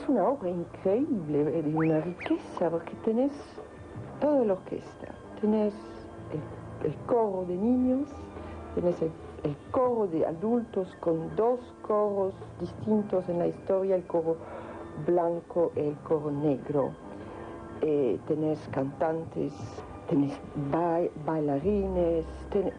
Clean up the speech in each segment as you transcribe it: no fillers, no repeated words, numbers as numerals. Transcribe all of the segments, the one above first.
es una obra increíble, de una riqueza, porque tenés toda la orquesta, tenés el coro de niños, tenés el coro de adultos con dos coros distintos en la historia, el coro blanco y el coro negro. Tenés cantantes, tenés bailarines, tenés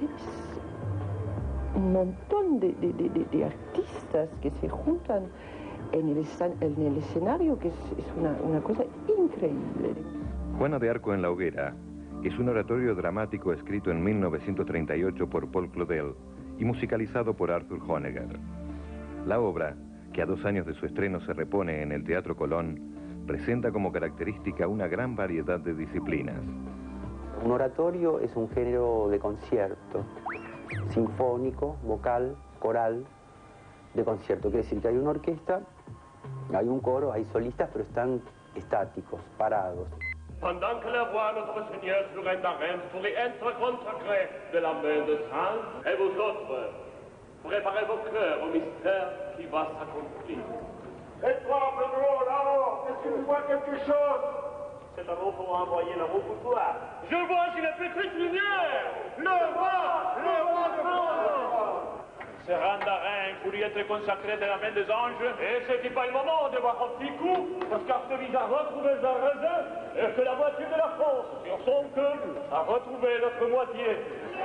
un montón de artistas que se juntan en el escenario, que es una cosa increíble. Juana de Arco en la hoguera es un oratorio dramático escrito en 1938 por Paul Claudel y musicalizado por Arthur Honegger. La obra, que a 2 años de su estreno se repone en el Teatro Colón, presenta como característica una gran variedad de disciplinas. Un oratorio es un género de concierto, sinfónico, vocal, coral, de concierto. Quiere decir que hay una orquesta, hay un coro, hay solistas, pero están estáticos, parados. Pendant que la voix notre Seigneur sur un barème pourrait être consacrée de la main de saint, et vous autres, préparez vos cœurs au mystère qui va s'accomplir. Et toi, Pedro, là-haut, est-ce que tu vois quelque chose? C'est à vous pour envoyer le roux-foutoir. Je vois une petite lumière. Le roi de France. Ce randarin pourrait être consacré de la main des anges. Et c'est pas le moment de voir un petit coup, parce qu'Arthur a retrouvé sa raison, et que la moitié de la France, sur son cœur, a retrouvé l'autre moitié.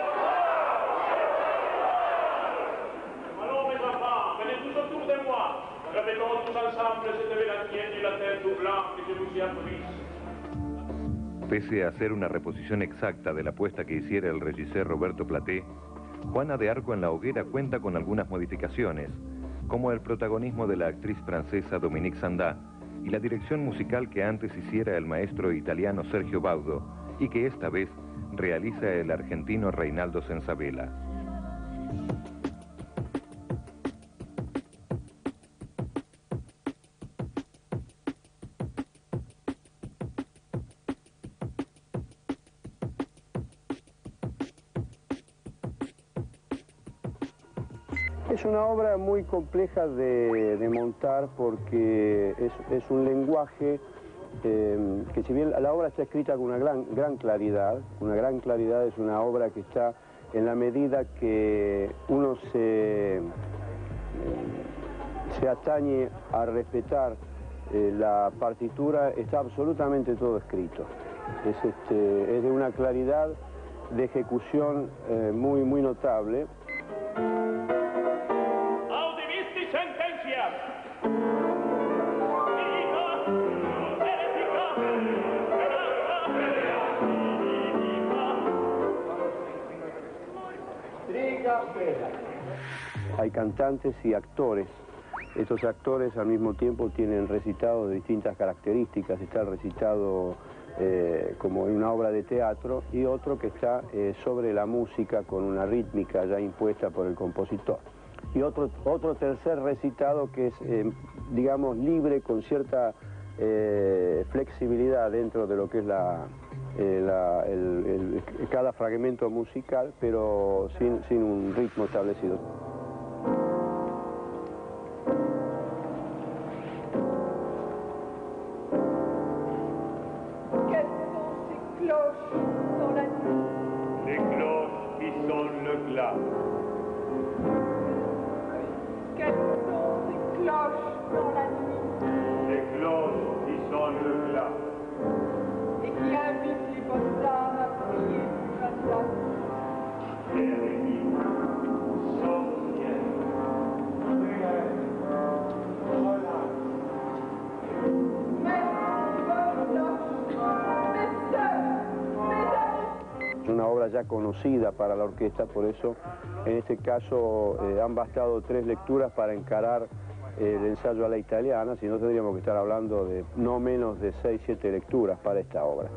Alors, mes enfants, venez tous autour de moi. Répétons tous ensemble cette mélodie du latin tout blanc que je vous ai apprise. Pese a ser una reposición exacta de la puesta que hiciera el regisseur Roberto Platé, Juana de Arco en la hoguera cuenta con algunas modificaciones, como el protagonismo de la actriz francesa Dominique Sanda y la dirección musical que antes hiciera el maestro italiano Sergio Baudo y que esta vez realiza el argentino Reinaldo Censabella. Es una obra muy compleja de montar porque es un lenguaje que, si bien la obra está escrita con una gran claridad, es una obra que está en la medida que uno se atañe a respetar la partitura, está absolutamente todo escrito. Es de una claridad de ejecución muy notable. Hay cantantes y actores. Estos actores al mismo tiempo tienen recitados de distintas características. Está el recitado como en una obra de teatro y otro que está sobre la música con una rítmica ya impuesta por el compositor. Y otro tercer recitado que es, digamos, libre, con cierta flexibilidad dentro de lo que es cada fragmento musical, pero sin un ritmo establecido. Una obra ya conocida para la orquesta, por eso en este caso han bastado 3 lecturas para encarar el ensayo a la italiana, si no tendríamos que estar hablando de no menos de 6-7 lecturas para esta obra.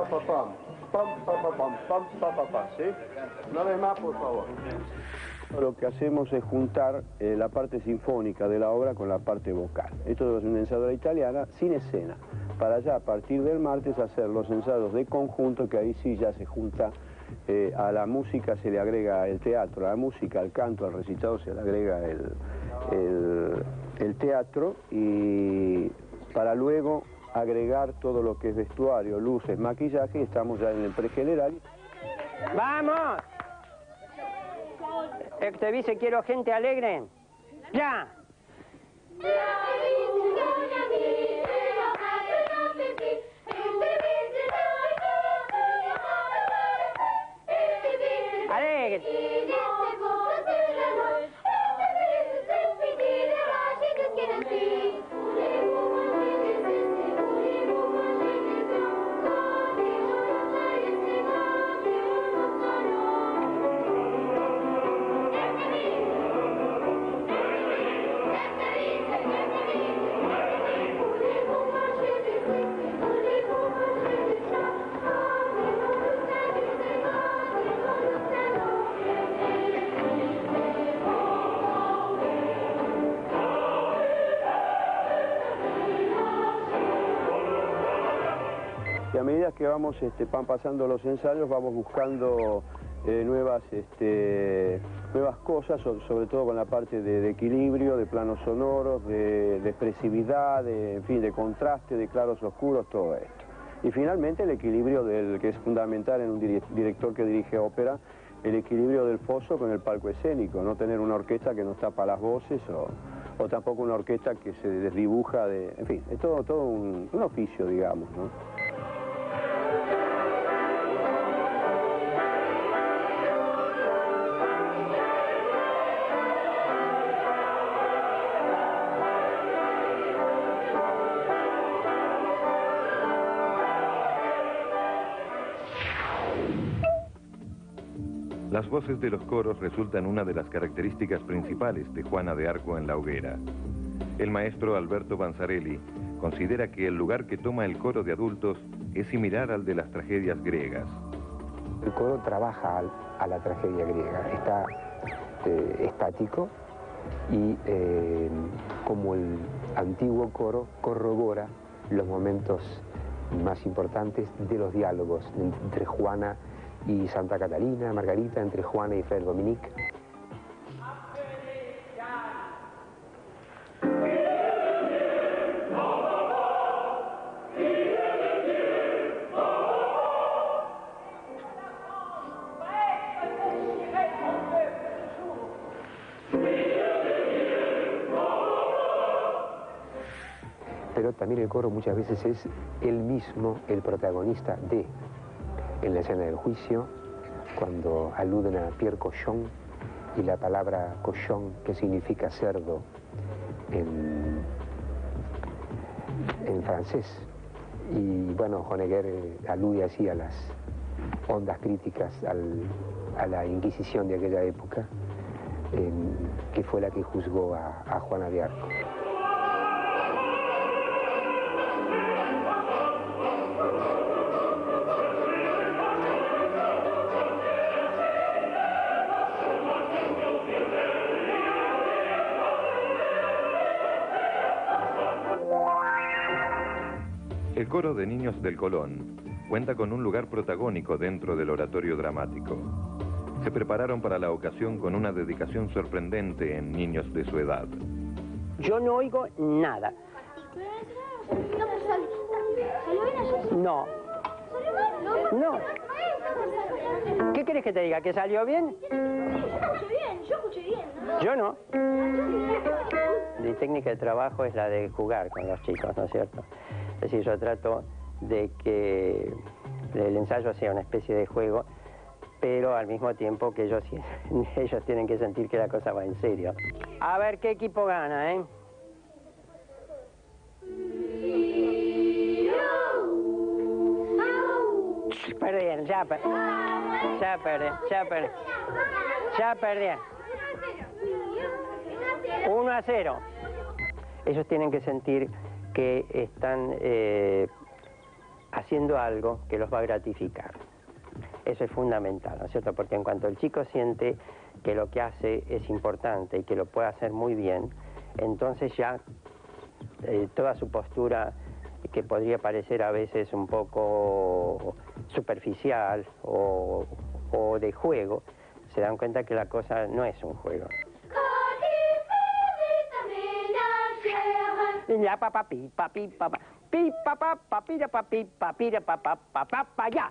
pa, pam, pam, pa, pa, pam, pam, pa, pa, pa, ¿sí? Una vez más, por favor. Lo que hacemos es juntar la parte sinfónica de la obra con la parte vocal. Esto es una ensayadora italiana sin escena. Para ya, a partir del martes, hacer los ensayos de conjunto, que ahí sí ya se junta, a la música se le agrega el teatro, a la música, al canto, al recitado se le agrega el teatro, y para luego agregar todo lo que es vestuario, luces, maquillaje, y estamos ya en el pregeneral. ¡Vamos! Te dice, quiero gente alegre. ¡Ya! ¡Alegre! Y a medida que vamos van pasando los ensayos, vamos buscando nuevas cosas, sobre todo con la parte de equilibrio, de planos sonoros, de expresividad, en fin, de contraste, de claros oscuros, todo esto. Y finalmente el equilibrio que es fundamental en un director que dirige ópera, el equilibrio del foso con el palco escénico, no tener una orquesta que nos tapa las voces o tampoco una orquesta que se desdibuja, en fin, es todo un oficio, digamos, ¿no? Las voces de los coros resultan una de las características principales de Juana de Arco en la hoguera. El maestro Alberto Balzanelli considera que el lugar que toma el coro de adultos es similar al de las tragedias griegas. El coro trabaja a la tragedia griega, está estático y como el antiguo coro corrobora los momentos más importantes de los diálogos entre Juana y Santa Catalina, Margarita, entre Juana y Frère Dominique. Pero también el coro muchas veces es él mismo el protagonista en la escena del juicio, cuando aluden a Pierre Cochon y la palabra cochon, que significa cerdo en francés. Y bueno, Honegger alude así a las hondas críticas a la Inquisición de aquella época, que fue la que juzgó a Juana de Arco. El coro de niños del Colón cuenta con un lugar protagónico dentro del oratorio dramático. Se prepararon para la ocasión con una dedicación sorprendente en niños de su edad. Yo no oigo nada. No. No. ¿Qué querés que te diga? ¿Que salió bien? Yo escuché bien. Yo no. Mi técnica de trabajo es la de jugar con los chicos, ¿no es cierto? Es decir, yo trato de que el ensayo sea una especie de juego, pero al mismo tiempo que ellos tienen que sentir que la cosa va en serio. A ver qué equipo gana, ¿eh? Perdieron, ya perdieron. 1-0. Ellos tienen que sentir que están haciendo algo que los va a gratificar. Eso es fundamental, ¿no es cierto? Porque en cuanto el chico siente que lo que hace es importante y que lo puede hacer muy bien, entonces ya toda su postura, que podría parecer a veces un poco superficial o de juego, se dan cuenta que la cosa no es un juego. Ya papá pi papi papá pi papá papira papi papira papá papá ya.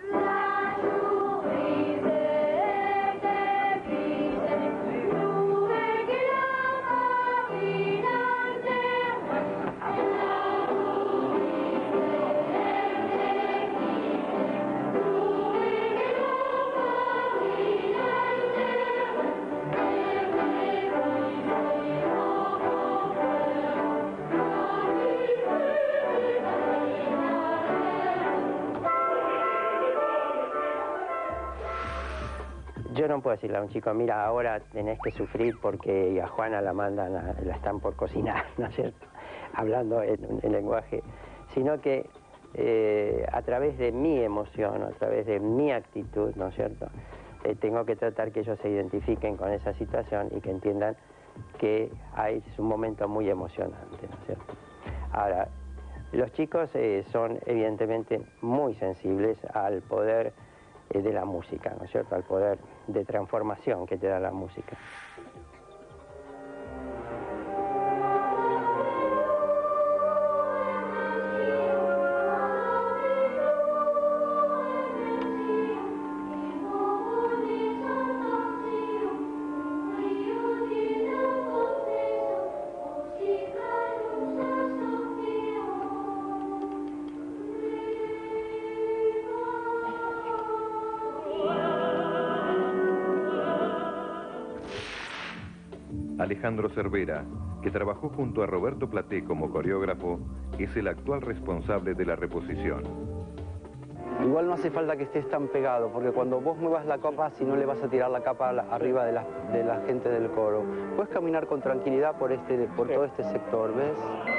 Yo no puedo decirle a un chico, mira, ahora tenés que sufrir porque a Juana la mandan, la están por cocinar, ¿no es cierto? Hablando en lenguaje, sino que a través de mi emoción, a través de mi actitud, ¿no es cierto? Tengo que tratar que ellos se identifiquen con esa situación y que entiendan que es un momento muy emocionante, ¿no es cierto? Ahora, los chicos son evidentemente muy sensibles al poder de la música, ¿no es cierto?, al poder de transformación que te da la música. Alejandro Cervera, que trabajó junto a Roberto Platé como coreógrafo, es el actual responsable de la reposición. Igual no hace falta que estés tan pegado, porque cuando vos muevas la capa, si no le vas a tirar la capa arriba de la gente del coro. Puedes caminar con tranquilidad por todo este sector, ¿ves?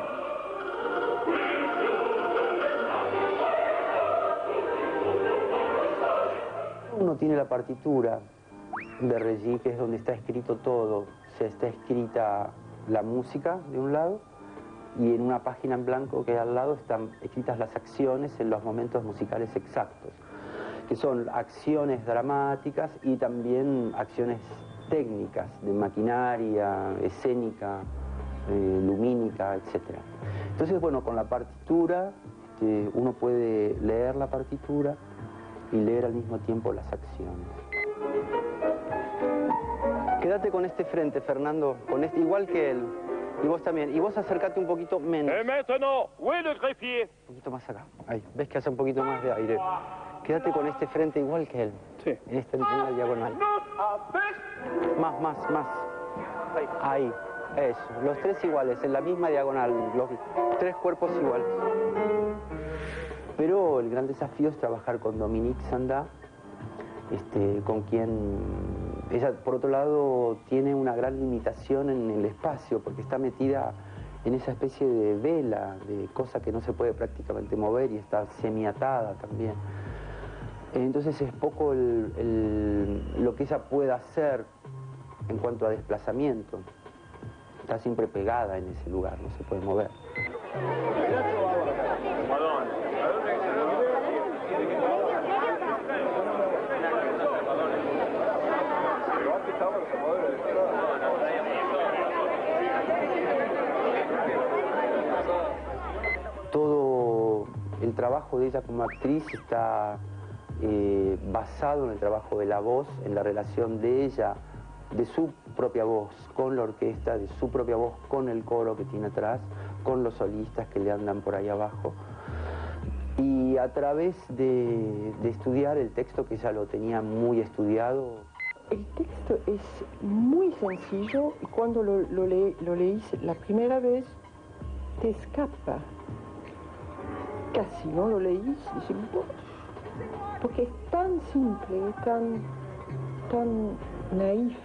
Uno tiene la partitura de Regis, que es donde está escrito todo. O sea, está escrita la música de un lado y en una página en blanco que hay al lado están escritas las acciones en los momentos musicales exactos, que son acciones dramáticas y también acciones técnicas de maquinaria, escénica, lumínica, etc. Entonces, bueno, con la partitura uno puede leer la partitura y leer al mismo tiempo las acciones. Quédate con este frente, Fernando, con este, igual que él. Y vos también. Y vos acércate un poquito menos. Maintenant, où est le greffier? Un poquito más acá. Ahí, ves que hace un poquito más de aire. Quédate con este frente igual que él. Sí. En la diagonal. Más. Ahí. Eso. Los tres iguales, en la misma diagonal. Los tres cuerpos iguales. Pero el gran desafío es trabajar con Dominique, Sanda, con quien ella, por otro lado, tiene una gran limitación en el espacio, porque está metida en esa especie de vela, de cosa que no se puede prácticamente mover y está semiatada también. Entonces es poco lo que ella puede hacer en cuanto a desplazamiento. Está siempre pegada en ese lugar, no se puede mover. Todo el trabajo de ella como actriz está basado en el trabajo de la voz, en la relación de ella, de su propia voz con la orquesta, de su propia voz con el coro que tiene atrás, con los solistas que le andan por ahí abajo. Y a través de estudiar el texto, que ella lo tenía muy estudiado. El texto es muy sencillo y cuando lo leís la primera vez te escapa. Casi, ¿no? Lo leís y dices, porque es tan simple, tan naif,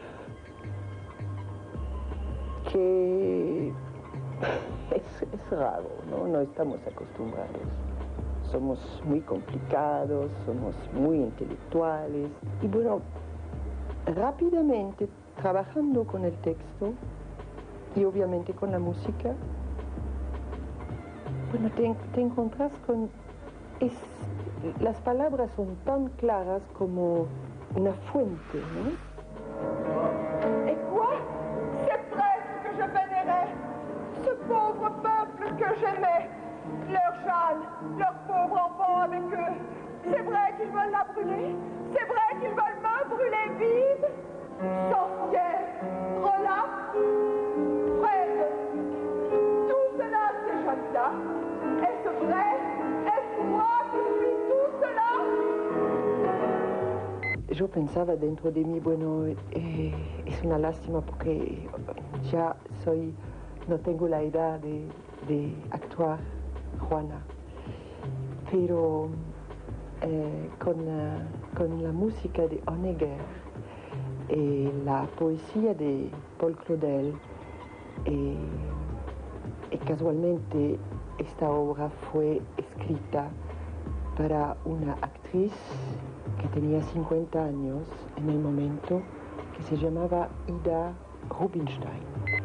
que es raro, ¿no? No estamos acostumbrados. somos muy complicados, somos muy intelectuales. Y bueno, rápidamente, trabajando con el texto y obviamente con la música, bueno, te encontrás con... las palabras son tan claras como una fuente, ¿no? Et quoi? Ces prêtres que je vénérais, ce pauvre peuple que j'aimais, leur Jeanne, leur pauvre enfant avec eux, c'est vrai qu'ils veulent la brûler? C'est vrai qu'ils veulent me brûler vive? Sorcière, relaxe, Frère, tout cela, ces jeunes-là, est-ce vrai? Est-ce moi qui suis tout cela? Yo pensaba dentro de mí, bueno, es una lástima porque ya no tengo la edad de actuar Juana, pero con la música de Honegger y la poesía de Paul Claudel, y casualmente esta obra fue escrita para una actriz que tenía 50 años en el momento, que se llamaba Ida Rubinstein.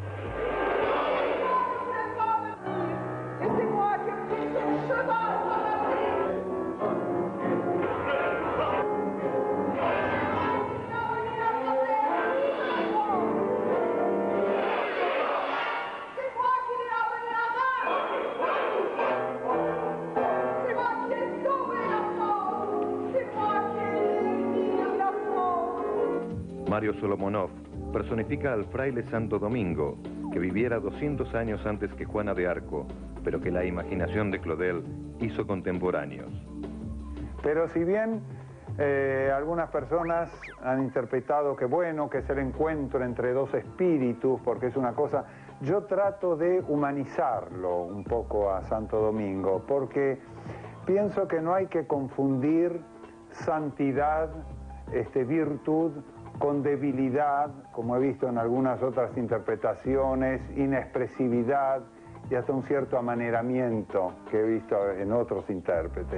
Solomonoff personifica al fraile Santo Domingo, que viviera 200 años antes que Juana de Arco, pero que la imaginación de Claudel hizo contemporáneos. Pero si bien algunas personas han interpretado que bueno, que es el encuentro entre dos espíritus, porque es una cosa, yo trato de humanizarlo un poco a Santo Domingo, porque pienso que no hay que confundir santidad, virtud, con debilidad, como he visto en algunas otras interpretaciones, inexpresividad y hasta un cierto amaneramiento que he visto en otros intérpretes.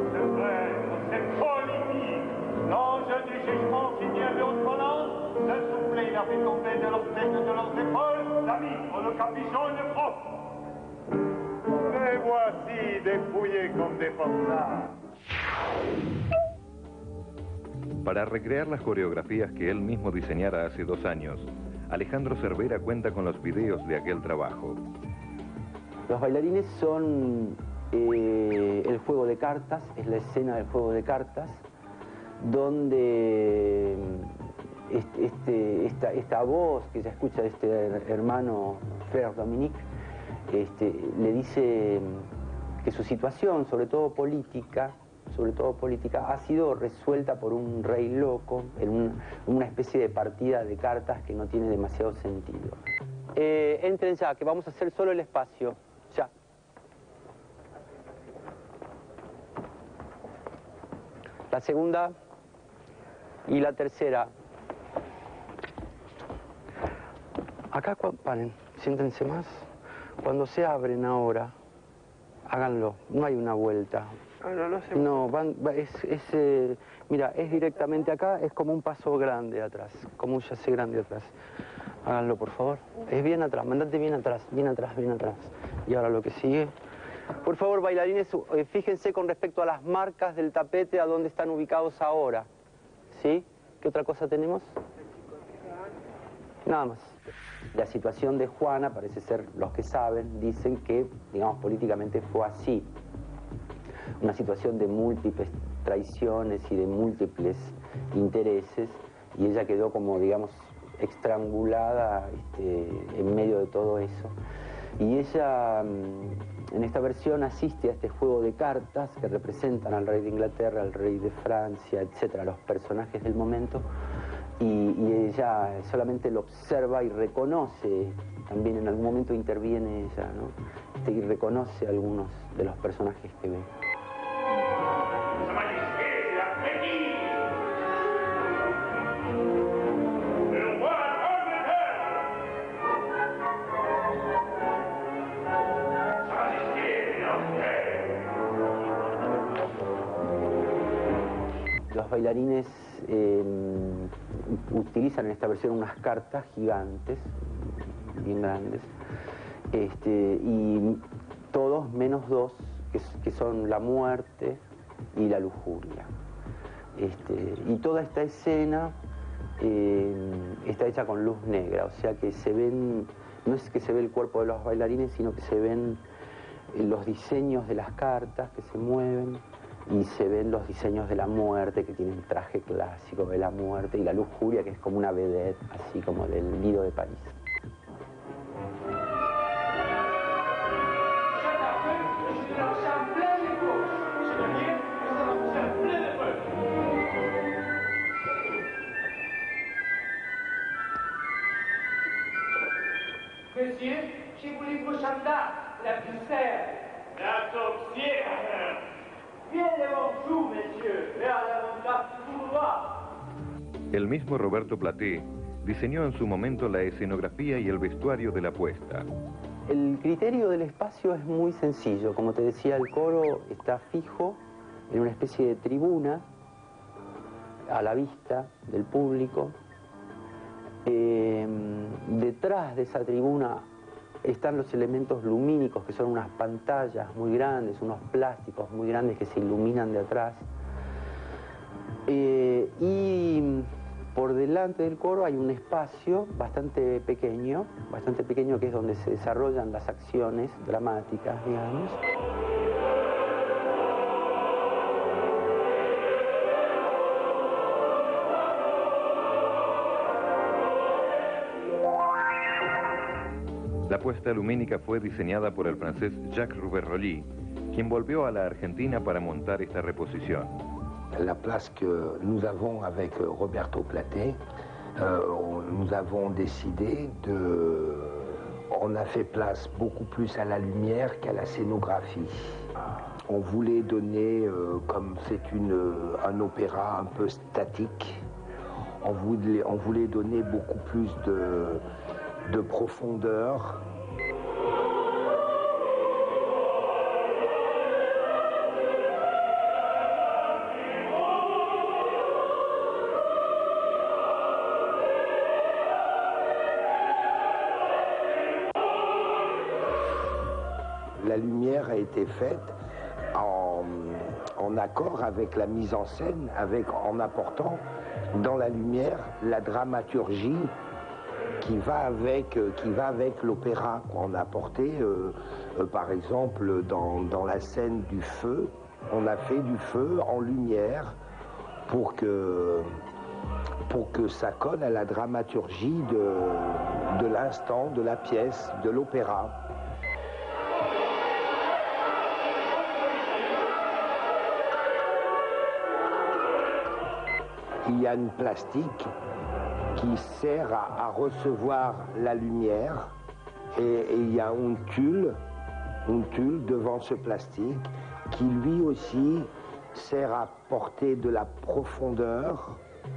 Me voici dépouillé comme des forçats. Para recrear las coreografías que él mismo diseñara hace 2 años, Alejandro Cervera cuenta con los videos de aquel trabajo. Los bailarines son el juego de cartas, es la escena del juego de cartas, donde esta voz que se escucha de este hermano Frère Dominique, le dice que su situación, sobre todo política, ha sido resuelta por un rey loco en una especie de partida de cartas que no tiene demasiado sentido. Entren ya, que vamos a hacer solo el espacio. Ya. La segunda y la tercera. Acá, paren, siéntense más. Cuando se abren ahora, háganlo, no hay una vuelta. No, mira, es directamente acá, es como un paso grande atrás, como un chassé grande atrás. Háganlo, por favor. Es bien atrás, mandate bien atrás, bien atrás, bien atrás. Y ahora lo que sigue. Por favor, bailarines, fíjense con respecto a las marcas del tapete, a dónde están ubicados ahora. ¿Sí? ¿Qué otra cosa tenemos? Nada más. La situación de Juana, parece ser, los que saben, dicen que, digamos, políticamente fue así. Una situación de múltiples traiciones y de múltiples intereses, y ella quedó como, digamos, estrangulada en medio de todo eso. Y ella, en esta versión, asiste a este juego de cartas que representan al rey de Inglaterra, al rey de Francia, etcétera, los personajes del momento, y ella solamente lo observa y reconoce, también en algún momento interviene ella, ¿no? Y reconoce algunos de los personajes que ve. Los bailarines utilizan en esta versión unas cartas gigantes, bien grandes, y todos menos dos, que son la muerte y la lujuria. Y toda esta escena está hecha con luz negra, o sea que se ven, no es que se ve el cuerpo de los bailarines, sino que se ven los diseños de las cartas que se mueven y se ven los diseños de la muerte, que tiene el traje clásico de la muerte, y la lujuria, que es como una vedette, así como del Lido de París. Monsieur, chez vous les beaux Sanda, la BûCHER. La BûCHER. Bien devant vous, messieurs, vers l'avant-garde du boulevard. El mismo Roberto Platé diseñó en su momento la escenografía y el vestuario de la puesta. El criterio del espacio es muy sencillo. Como te decía, el coro está fijo en una especie de tribuna a la vista del público. Detrás de esa tribuna están los elementos lumínicos, que son unas pantallas muy grandes, unos plásticos muy grandes que se iluminan de atrás. Y por delante del coro hay un espacio bastante pequeño, que es donde se desarrollan las acciones dramáticas, digamos. La puesta lumínica fue diseñada por el francés Jacques Rouverolly, quien volvió a la Argentina para montar esta reposición. La place que nous avons avec Roberto Platé, nous avons décidé de... On a fait place beaucoup plus à la lumière qu'à la scénographie. On voulait donner, comme c'est un opéra un peu statique, on voulait donner beaucoup plus de profondeur. La lumière a été faite en accord avec la mise en scène, en apportant dans la lumière la dramaturgie qui va avec l'opéra. On a apporté, par exemple, dans la scène du feu, on a fait du feu en lumière pour que ça colle à la dramaturgie de l'instant, de la pièce, de l'opéra. Il y a une plastique qui sert à recevoir la lumière et il y a un tulle devant ce plastique qui lui aussi sert à porter de la profondeur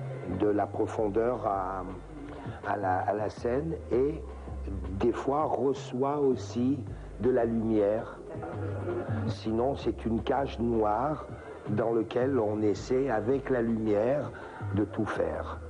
à la scène et des fois reçoit aussi de la lumière. Sinon c'est une cage noire dans laquelle on essaie avec la lumière de tout faire.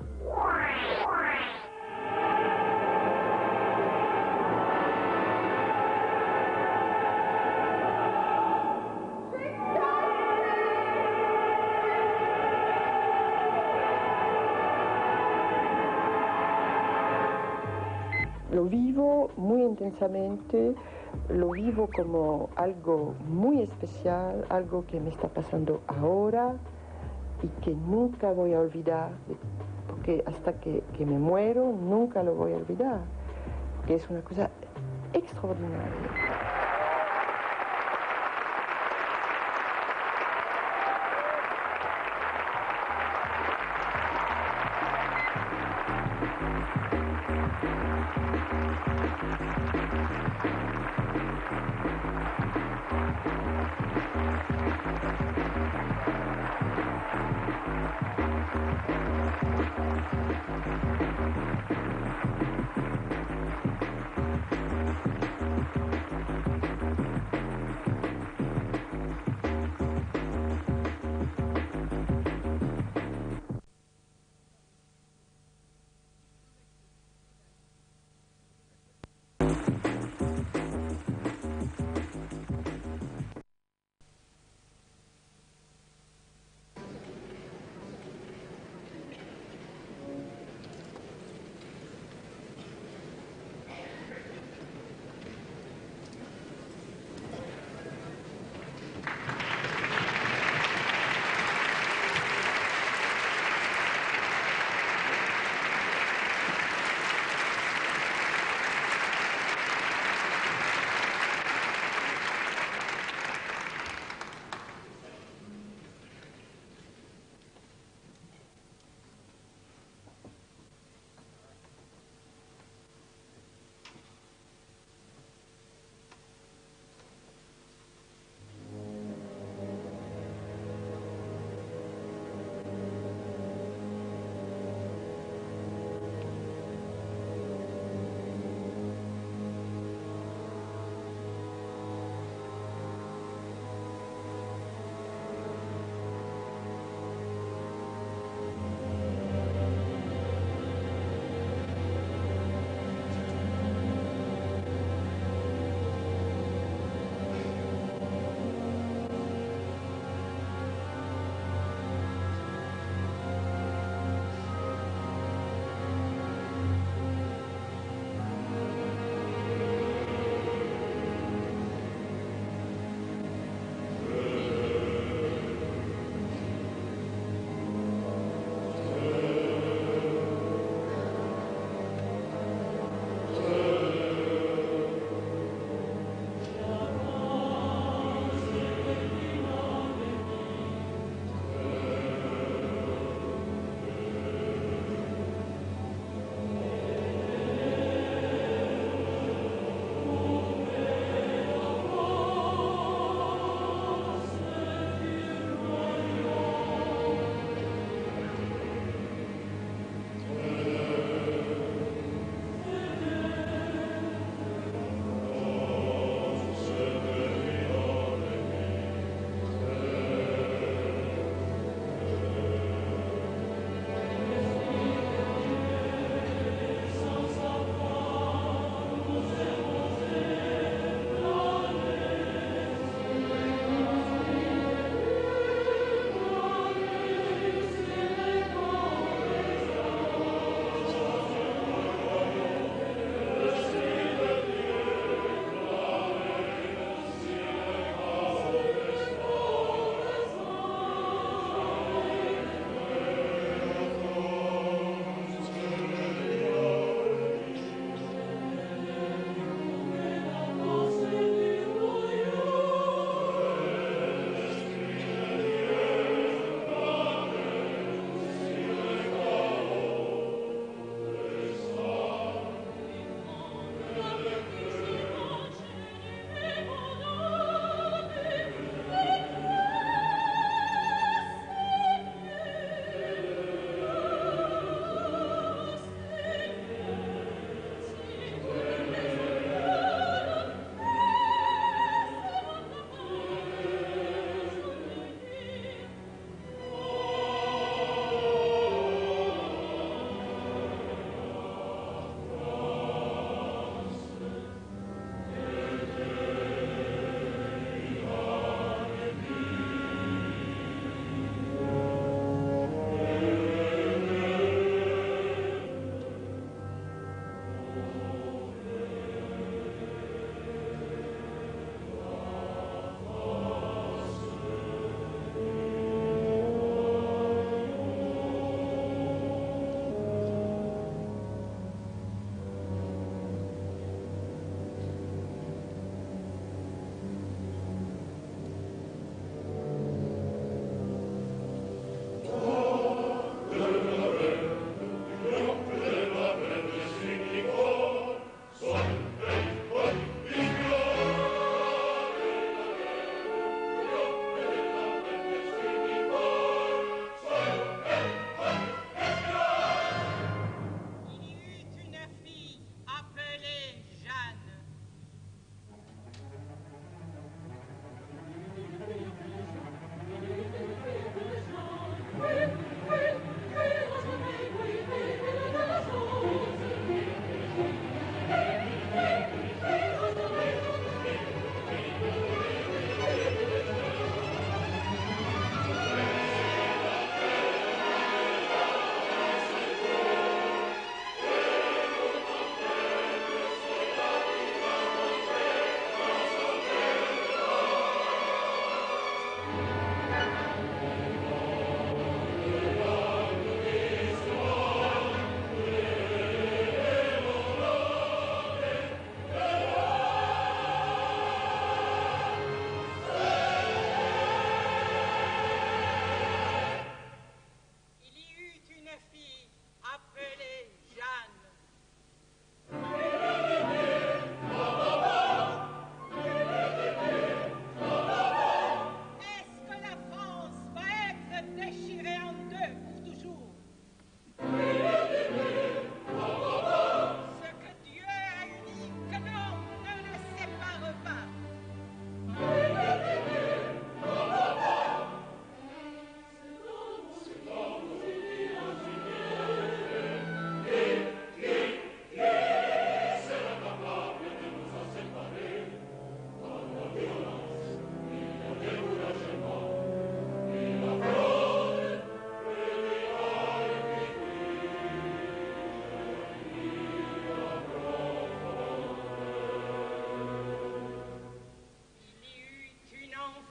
Lo vivo muy intensamente, lo vivo como algo muy especial, algo que me está pasando ahora y que nunca voy a olvidar, porque hasta que me muero nunca lo voy a olvidar, que es una cosa extraordinaria.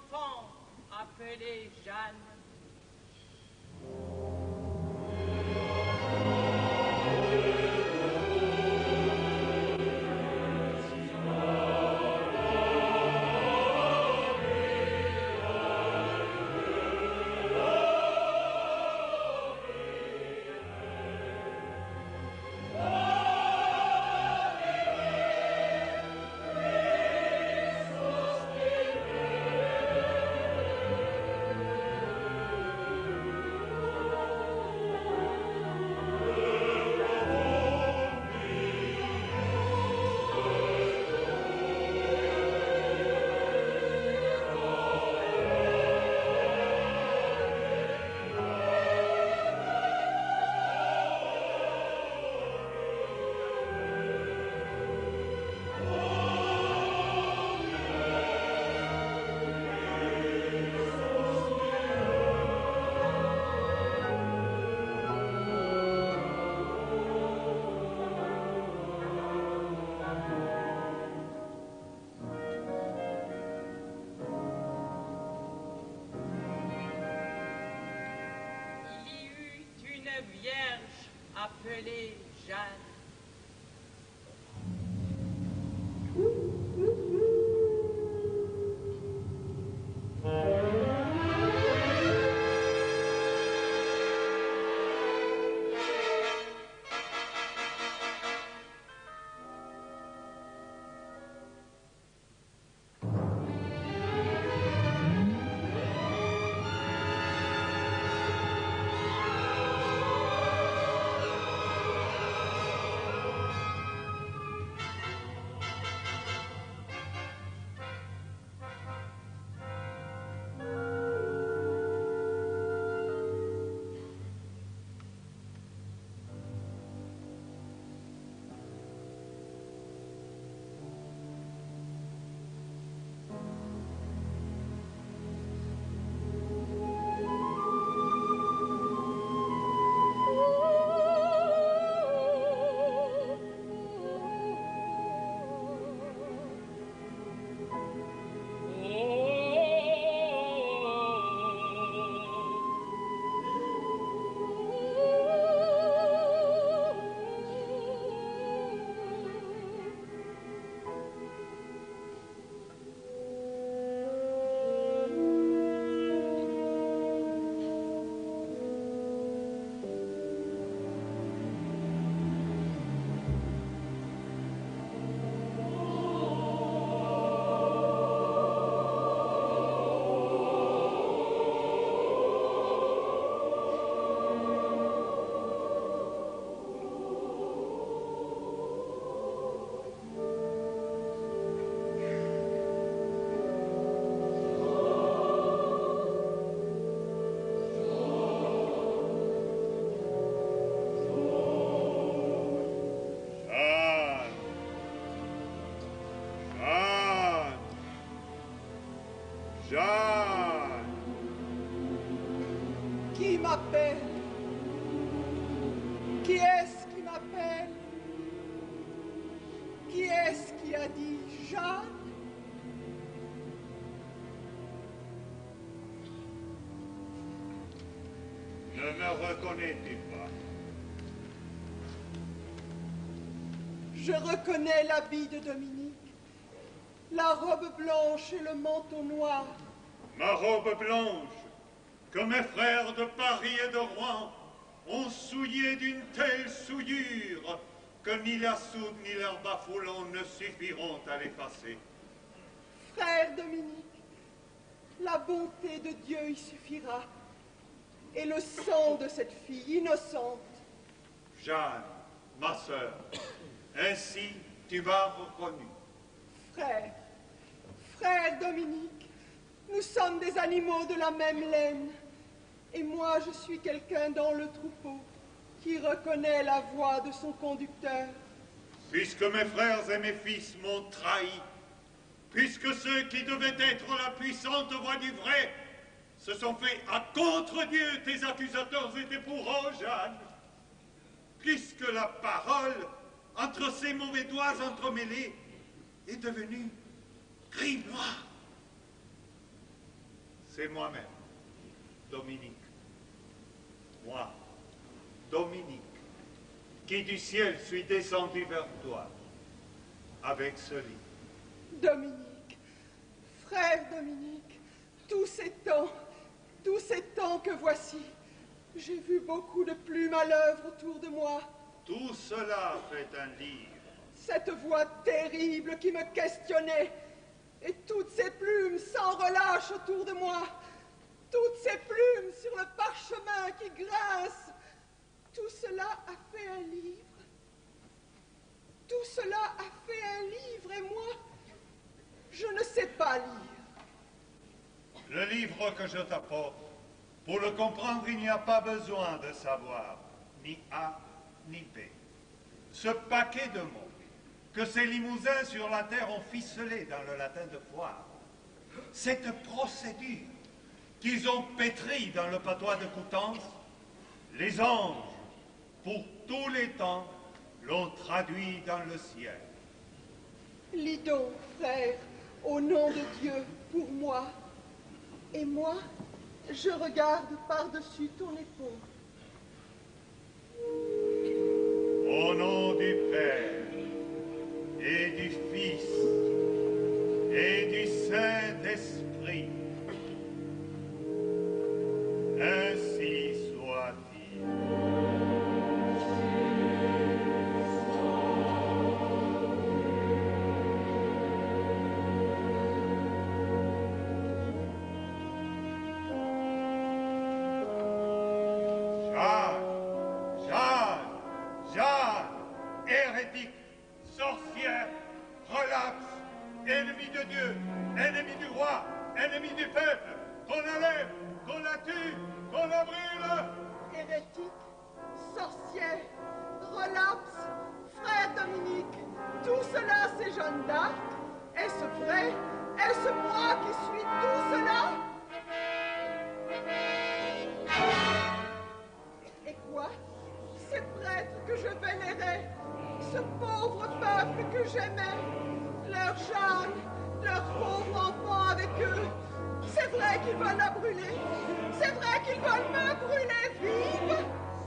enfant appelé Jeanne. Vierge appelée Jeanne. Qui m'appelle? Qui est-ce qui m'appelle? Qui est-ce qui a dit Jeanne? Ne me reconnais-tu pas? Je reconnais l'habit de Dominique, la robe blanche et le manteau noir. Ma robe blanche, que mes frères de Paris et de Rouen ont souillée d'une telle souillure que ni la soude ni leur bafoulant ne suffiront à l'effacer. Frère Dominique, la bonté de Dieu y suffira, et le sang de cette fille innocente. Jeanne, ma sœur, ainsi tu m'as reconnue. Frère, frère Dominique, nous sommes des animaux de la même laine, et moi je suis quelqu'un dans le troupeau qui reconnaît la voix de son conducteur. Puisque mes frères et mes fils m'ont trahi, puisque ceux qui devaient être la puissante voix du vrai se sont faits à contre-Dieu, tes accusateurs et tes bourreaux, Jeanne, puisque la parole, entre ces mauvais doigts entremêlés, est devenue gris noir. C'est moi-même, Dominique. Moi, Dominique, qui du ciel suis descendu vers toi, avec ce livre. Dominique, frère Dominique, tous ces temps que voici, j'ai vu beaucoup de plumes à l'œuvre autour de moi. Tout cela fait un livre. Cette voix terrible qui me questionnait, et toutes ces plumes sans relâche autour de moi, toutes ces plumes sur le parchemin qui grincent, tout cela a fait un livre. Tout cela a fait un livre, et moi, je ne sais pas lire. Le livre que je t'apporte, pour le comprendre, il n'y a pas besoin de savoir ni A ni B. Ce paquet de mots que ces limousins sur la terre ont ficelé dans le latin de foire, cette procédure qu'ils ont pétrie dans le patois de Coutances, les anges, pour tous les temps, l'ont traduit dans le ciel. Lis donc, frère, au nom de Dieu, pour moi. Et moi, je regarde par-dessus ton épaule. Au nom du Père, et du Fils, et du Saint-Esprit, ainsi soit-il. Jeanne, hérétique, sorcière, relapse, ennemi de Dieu, ennemi du roi, ennemi du peuple, qu'on enlève, qu'on la tue, qu'on la brûle. Hérétique, sorcière, relapse, frère Dominique, tout cela c'est Jeanne d'Arc. Est-ce vrai? Est-ce moi qui suis tout cela? Et quoi? Ces prêtres que je vénérais, ce pauvre peuple que j'aimais, leur Jeanne, leur pauvre enfant avec eux, c'est vrai qu'ils veulent la brûler, c'est vrai qu'ils veulent me brûler vive.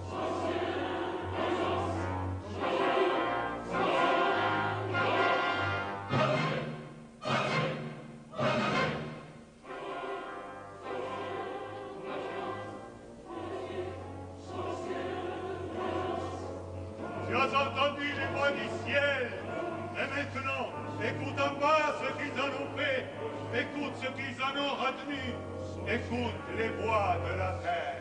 Tu as entendu les voix du ciel, et maintenant, écoute en bas ce qu'ils en ont fait, écoute ce qu'ils en ont retenu, écoute les voix de la terre.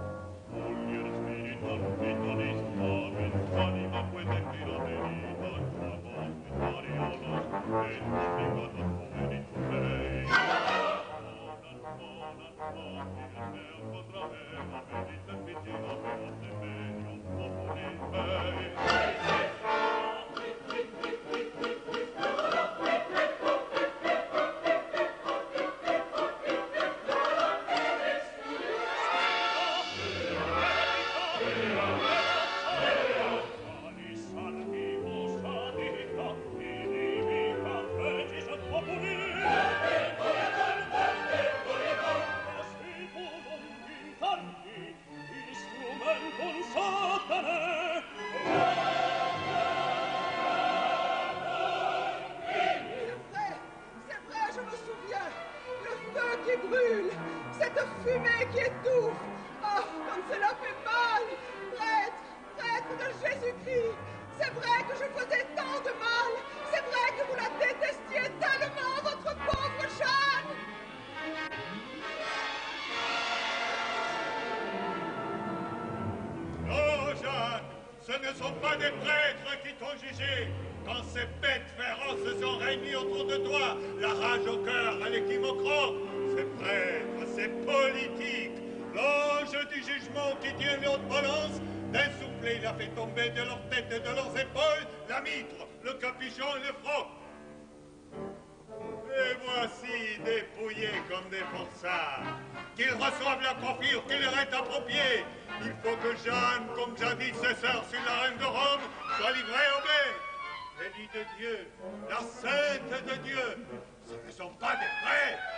Qu'ils reçoivent la coiffure qui leur est appropriée. Il faut que Jeanne, comme jadis ses sœurs sur la reine de Rome, soit livrée au maître. L'élie de Dieu, la sainte de Dieu, ce ne sont pas des prêtres,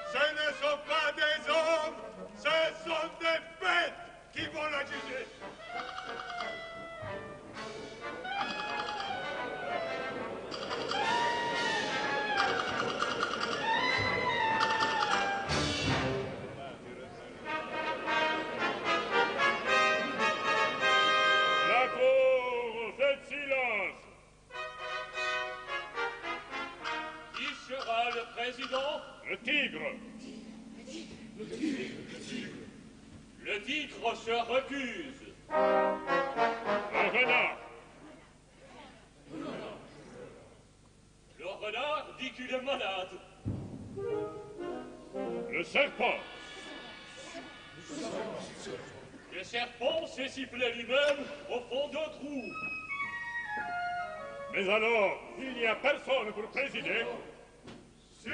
Ce ne sont pas des hommes, ce sont des bêtes qui vont la juger. La cour, faites silence. Qui sera le président? Le tigre. Le tigre se recuse. Un renard. Le renard dit qu'il est malade. Le serpent. Le serpent s'est sifflé lui-même au fond d'un trou. Mais alors, il n'y a personne pour présider. Si.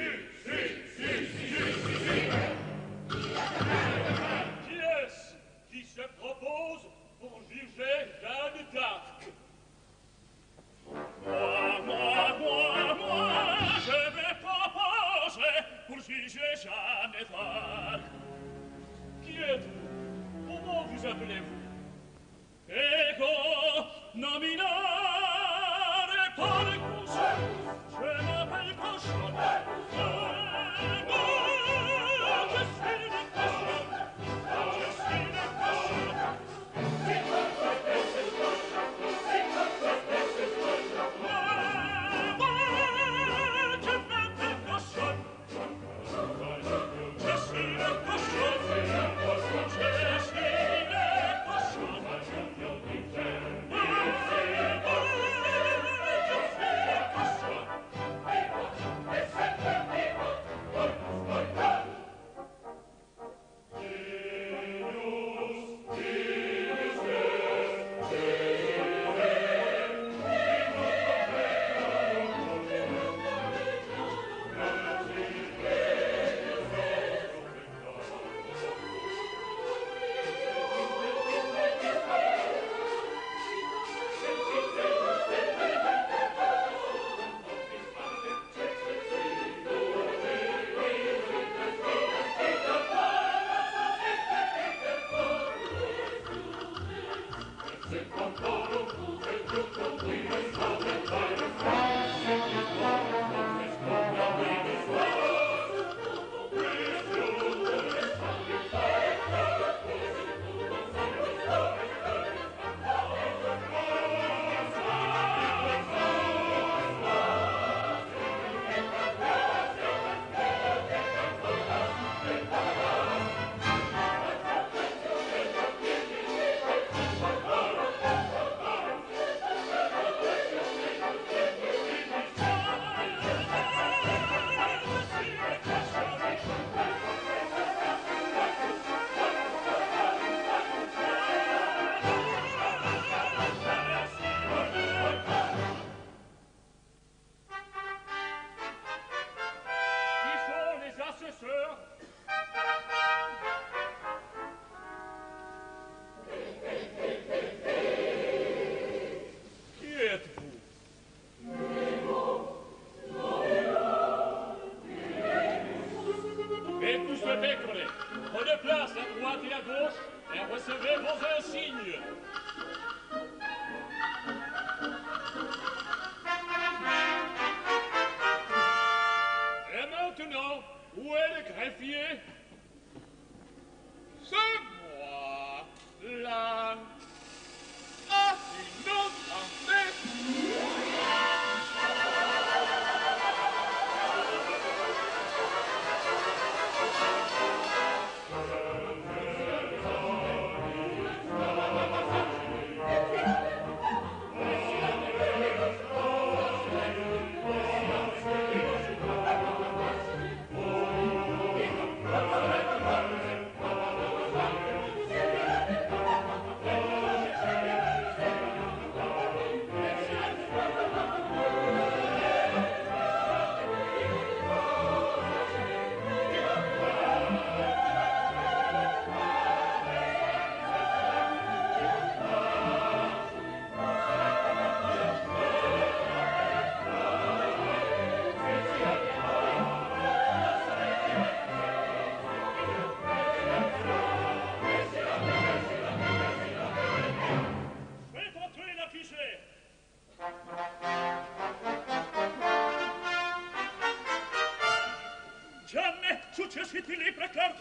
Qui est-ce qui se propose pour juger Jeanne d'Arc? Moi, je vais proposer pour juger Jeanne d'Arc. Qui êtes-vous? Comment vous appelez-vous? Ego nominare Porcus. Je m'appelle Cochon. Je suis le cochon. Je suis le cochon.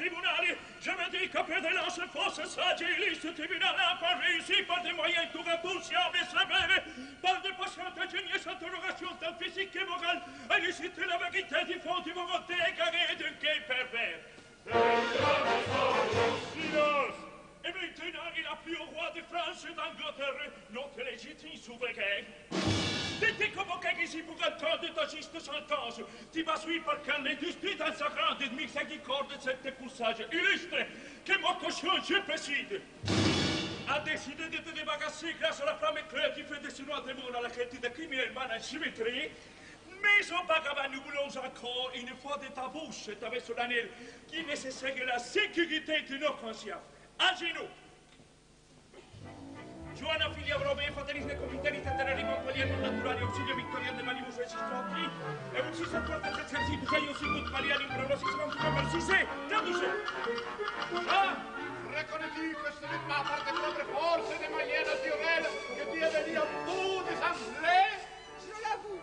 tribunal. Je me dis que peu de lance fausse, sage et illustre tribunal a pas réussi par des moyens tout repoussiables et sévères, par des patientes ingénieuses interrogations tant physiques et morales, à élucider la vérité du fond du volonté égarée et d'un gay pervers. Silence! Et maintenant, il a plu au roi de France et d'Angleterre, notre légitime souverain. T'es convoqué ici pour entendre ta juste sentence. Tu vas suivre par qu'un justice dans sa grande miséricorde de cet épousage illustre que mon cochon, je préside, a décidé de te débarrasser grâce à la flamme éclair qui fait des noix démons à la quête de criminellement en symétrie. Mais auparavant, nous voulons encore une fois de ta bouche, ta vaisseau solennelle, qui est nécessaire à la sécurité de nos consciences. À genoux! Joanna, figlia Robert, fraternista e confiterista terrorimo Montpellier, naturale auxilio Victorien de Manibus Registrati, e un si sopporta il esercito che io si gut Mariani, però non si sono più per si se, traduce! Ah! Reconnais-tu que ce n'est pas par tes propres forces des moyens naturels que tu es venu à bout des assemblées? Je l'avoue.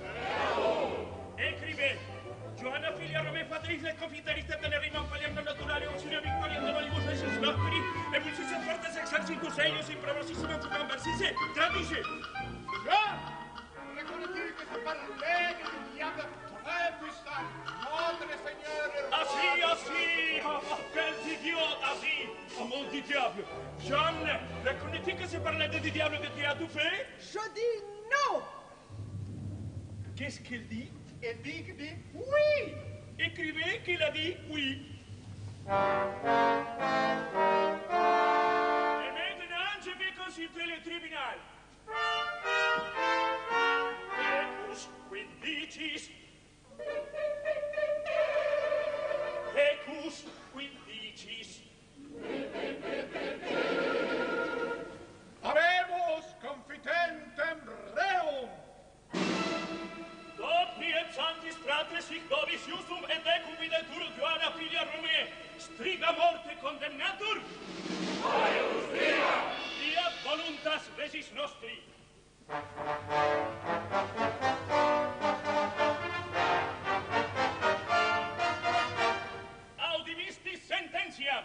Écrivez! Joanna, figlia Robert, fraternista e confiterista terrorimo Montpellier, naturale auxilio Victorien de Manibus Registrati, e un si sopporta il esercito che io si pronosissimo più per si se, traduce! Reconnais-tu que c'est par l'aigle du diable très puissant, notre Seigneur et roi... Assis! Oh, quels idiotes, assis! Oh, mon dit diable! Jeanne, reconnais-tu que c'est par l'aide du diable que tu as tout fait? Je dis non! Qu'est-ce qu'il dit? Il dit qu'il dit oui! Écrivez qu'il a dit oui. Et maintenant, je vais consulter le tribunal. Pecus quid dicis? Pecus quid dicis? Habemus confitentem reum! Dot miet santis fratres hic nobis iusum et decum videtur Joanna figlia Romee, striga morte condemnatur? Aius striga! Fiat voluntas regis nostri. Audimistis sententiam.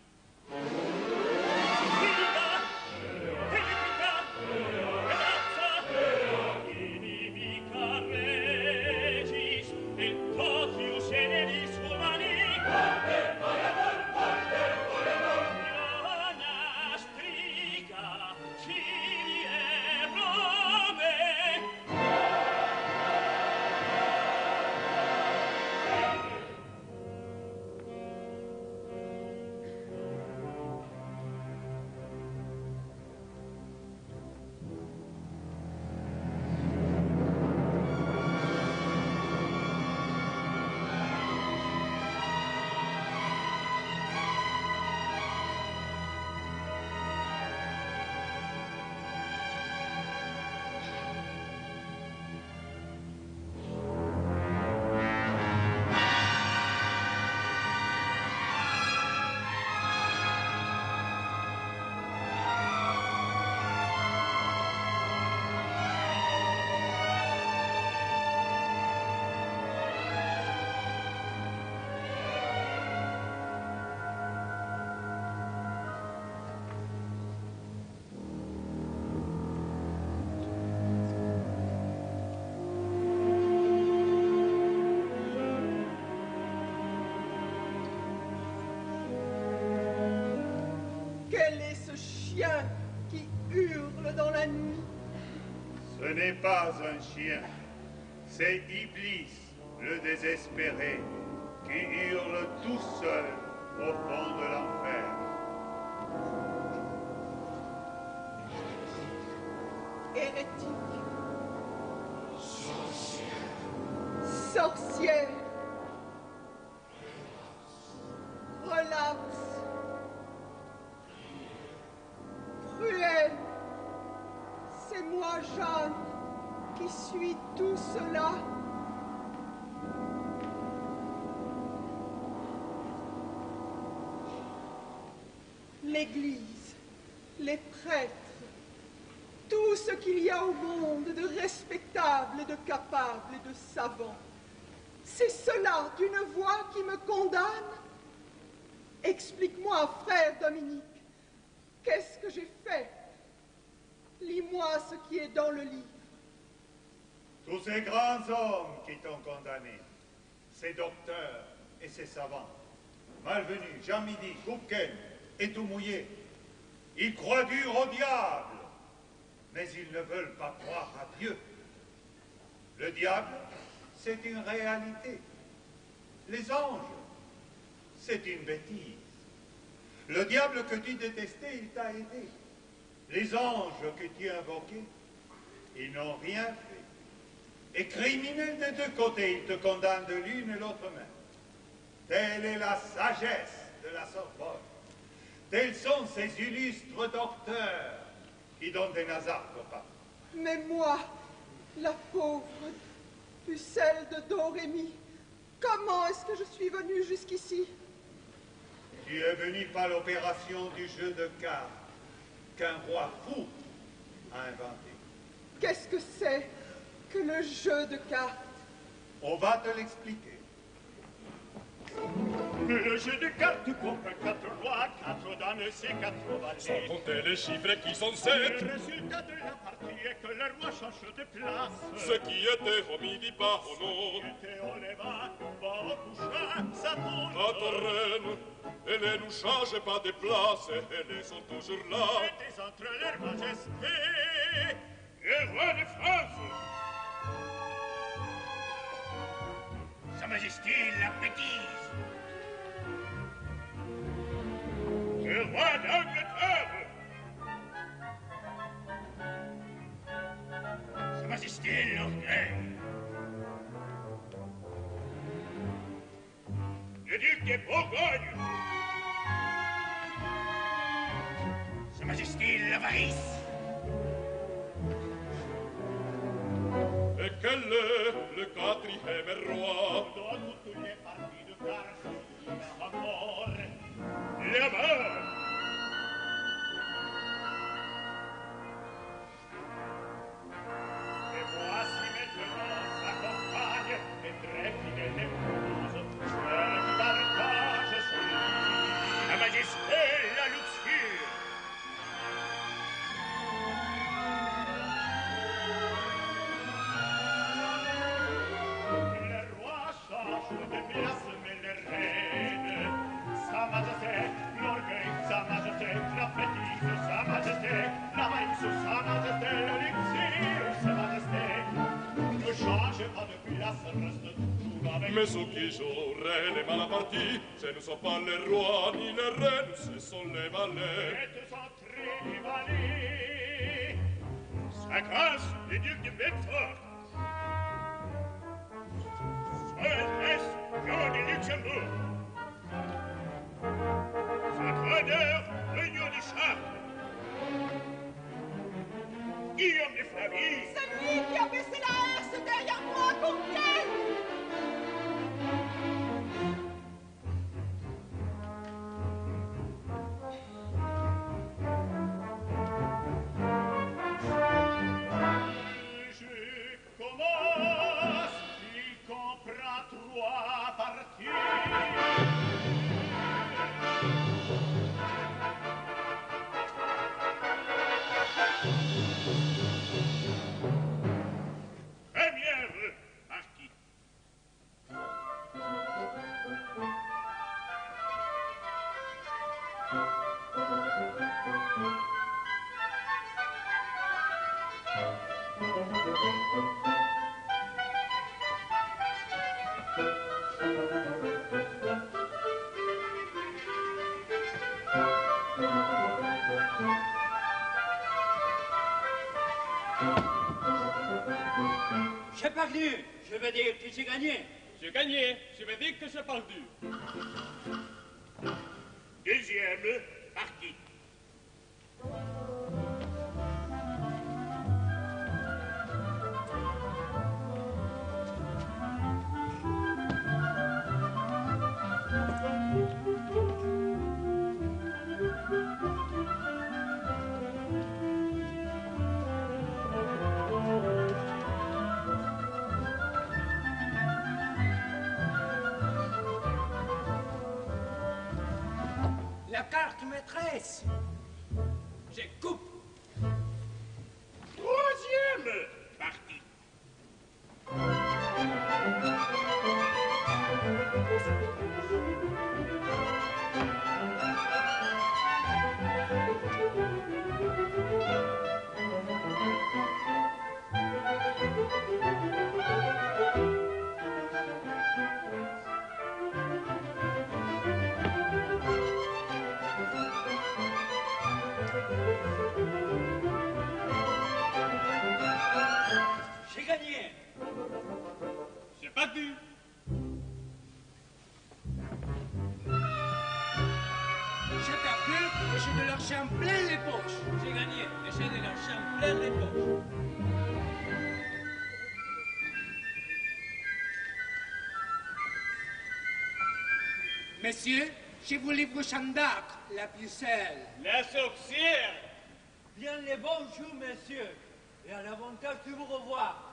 Vita! Felicita! Grazia! Inimica regis et totius generis humani. Joanna striga, Cilie Romee. Quel est ce chien qui hurle dans la nuit? Ce n'est pas un chien, c'est Iblis, le désespéré, qui hurle tout seul au fond de l'enfer. Hérétique. Sorcière. Relax. Cruel. C'est moi, Jeanne, qui suis tout cela. L'Église, les prêtres, tout ce qu'il y a au monde de respectable, de capable et de savant. C'est cela d'une voix qui me condamne? Explique-moi, frère Dominique, qu'est-ce que j'ai fait? Lis-moi ce qui est dans le livre. Tous ces grands hommes qui t'ont condamné, ces docteurs et ces savants, malvenus, Jean Midi, Couquin et tout mouillé, ils croient dur au diable, mais ils ne veulent pas croire à Dieu. Le diable, c'est une réalité. Les anges, c'est une bêtise. Le diable que tu détestais, il t'a aidé. Les anges que tu invoquais, ils n'ont rien fait. Et criminel des deux côtés, ils te condamnent de l'une et l'autre main. Telle est la sagesse de la Sorbonne. Tels sont ces illustres docteurs qui donnent des nasards au pape. Mais moi, la pauvre pucelle de Dorémy, comment est-ce que je suis venue jusqu'ici? Tu es venu par l'opération du jeu de cartes qu'un roi fou a inventé. Qu'est-ce que c'est que le jeu de cartes? On va te l'expliquer. Le jeu de cartes comprend 4 rois, 4 dames et 4 valets. Sans compter les chiffres qui sont 7. Le résultat de la partie est que le roi change de place. Ce qui était au midi pas au nom. Ce qui était au levant va au couchant, ça tourne. Notre reine, elle ne nous change pas de place. Elles sont toujours là. C'était entre leur majesté et le roi de France. Sa majesté la bêtise. Le roi d'Angleterre. Sa majesté l'orgueil. Le duc de Bourgogne. Sa majesté l'avarice. Et quel est le quatrième roi? Dans toutes les parties de cartes, encore la mort. Et voici maintenant sa compagne, et très fidèle épouse, celle qui partage son lit, la majesté, la luxure. Le roi change de place, mais le reine, sa majesté, l'orgueil, sa majesté, la bêtise, sa majesté, l'avarice, sa majesté, l'élixir, sa majesté, ne change pas de place, reste toujours avec nous. Mais ce qui jouerait les mal partis, ce ne sont pas les rois ni les reines, ce sont les valets. Et sont très les valets. Sa grâce, le duc de Bedford. Son Altesse, Jean de Luxembourg. Sa grandeur, l'union des Charles. Guillaume de Flavie. C'est lui qui a baissé la herse derrière moi, Coquin. Je commence, il comprend 3 parties. Première partie. J'ai perdu. Je veux dire que j'ai gagné. J'ai gagné. Je veux dire que j'ai perdu. Deuxième partie. La carte maîtresse. Je coupe. Troisième partie. J'ai gagné. J'ai pas vu. J'ai perdu et j'ai de l'argent plein les poches. J'ai gagné et j'ai de l'argent plein les poches. Messieurs, je vous livre Jeanne d'Arc, la pucelle. La sorcière. Bien les bonjours, messieurs, et à l'avantage de vous revoir.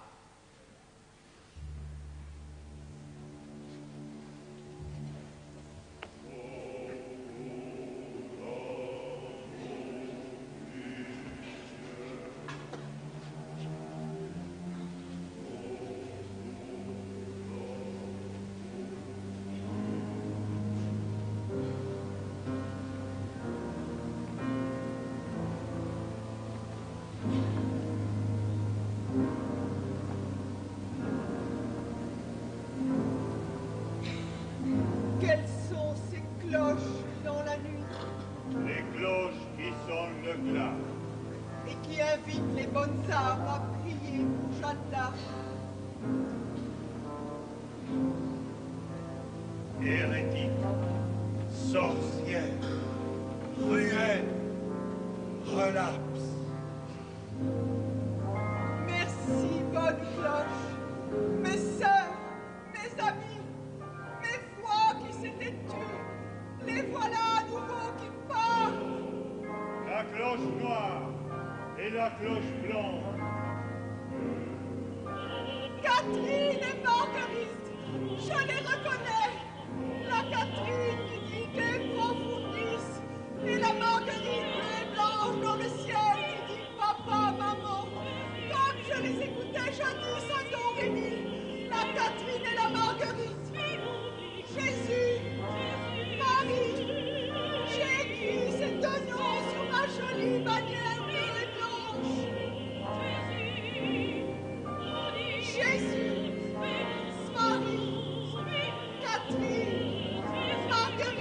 Quelles sont ces cloches dans la nuit Les cloches qui sonnent le glas. et qui invitent les bonnes âmes à prier pour Jeanne d'Arc? Hérétique, sorcière, cruelle, relapse. Merci, bonne cloche, mes sœurs, mes amis, mes voix qui s'étaient tues, les voilà à nouveau qui parlent. La cloche noire et la cloche blanche. Catherine et Marguerite, je les reconnais. La Catherine qui dit qu'elle profondisse, et la Marguerite bleue et blanche dans le ciel qui dit papa, maman. Comme je les écoutais jadis à Dorémy, la Catherine et la Marguerite. Jésus, Marie, j'ai écrit ces deux noms sur ma jolie bannière bleue et blanche. Jésus, Marie, Catherine, Marguerite.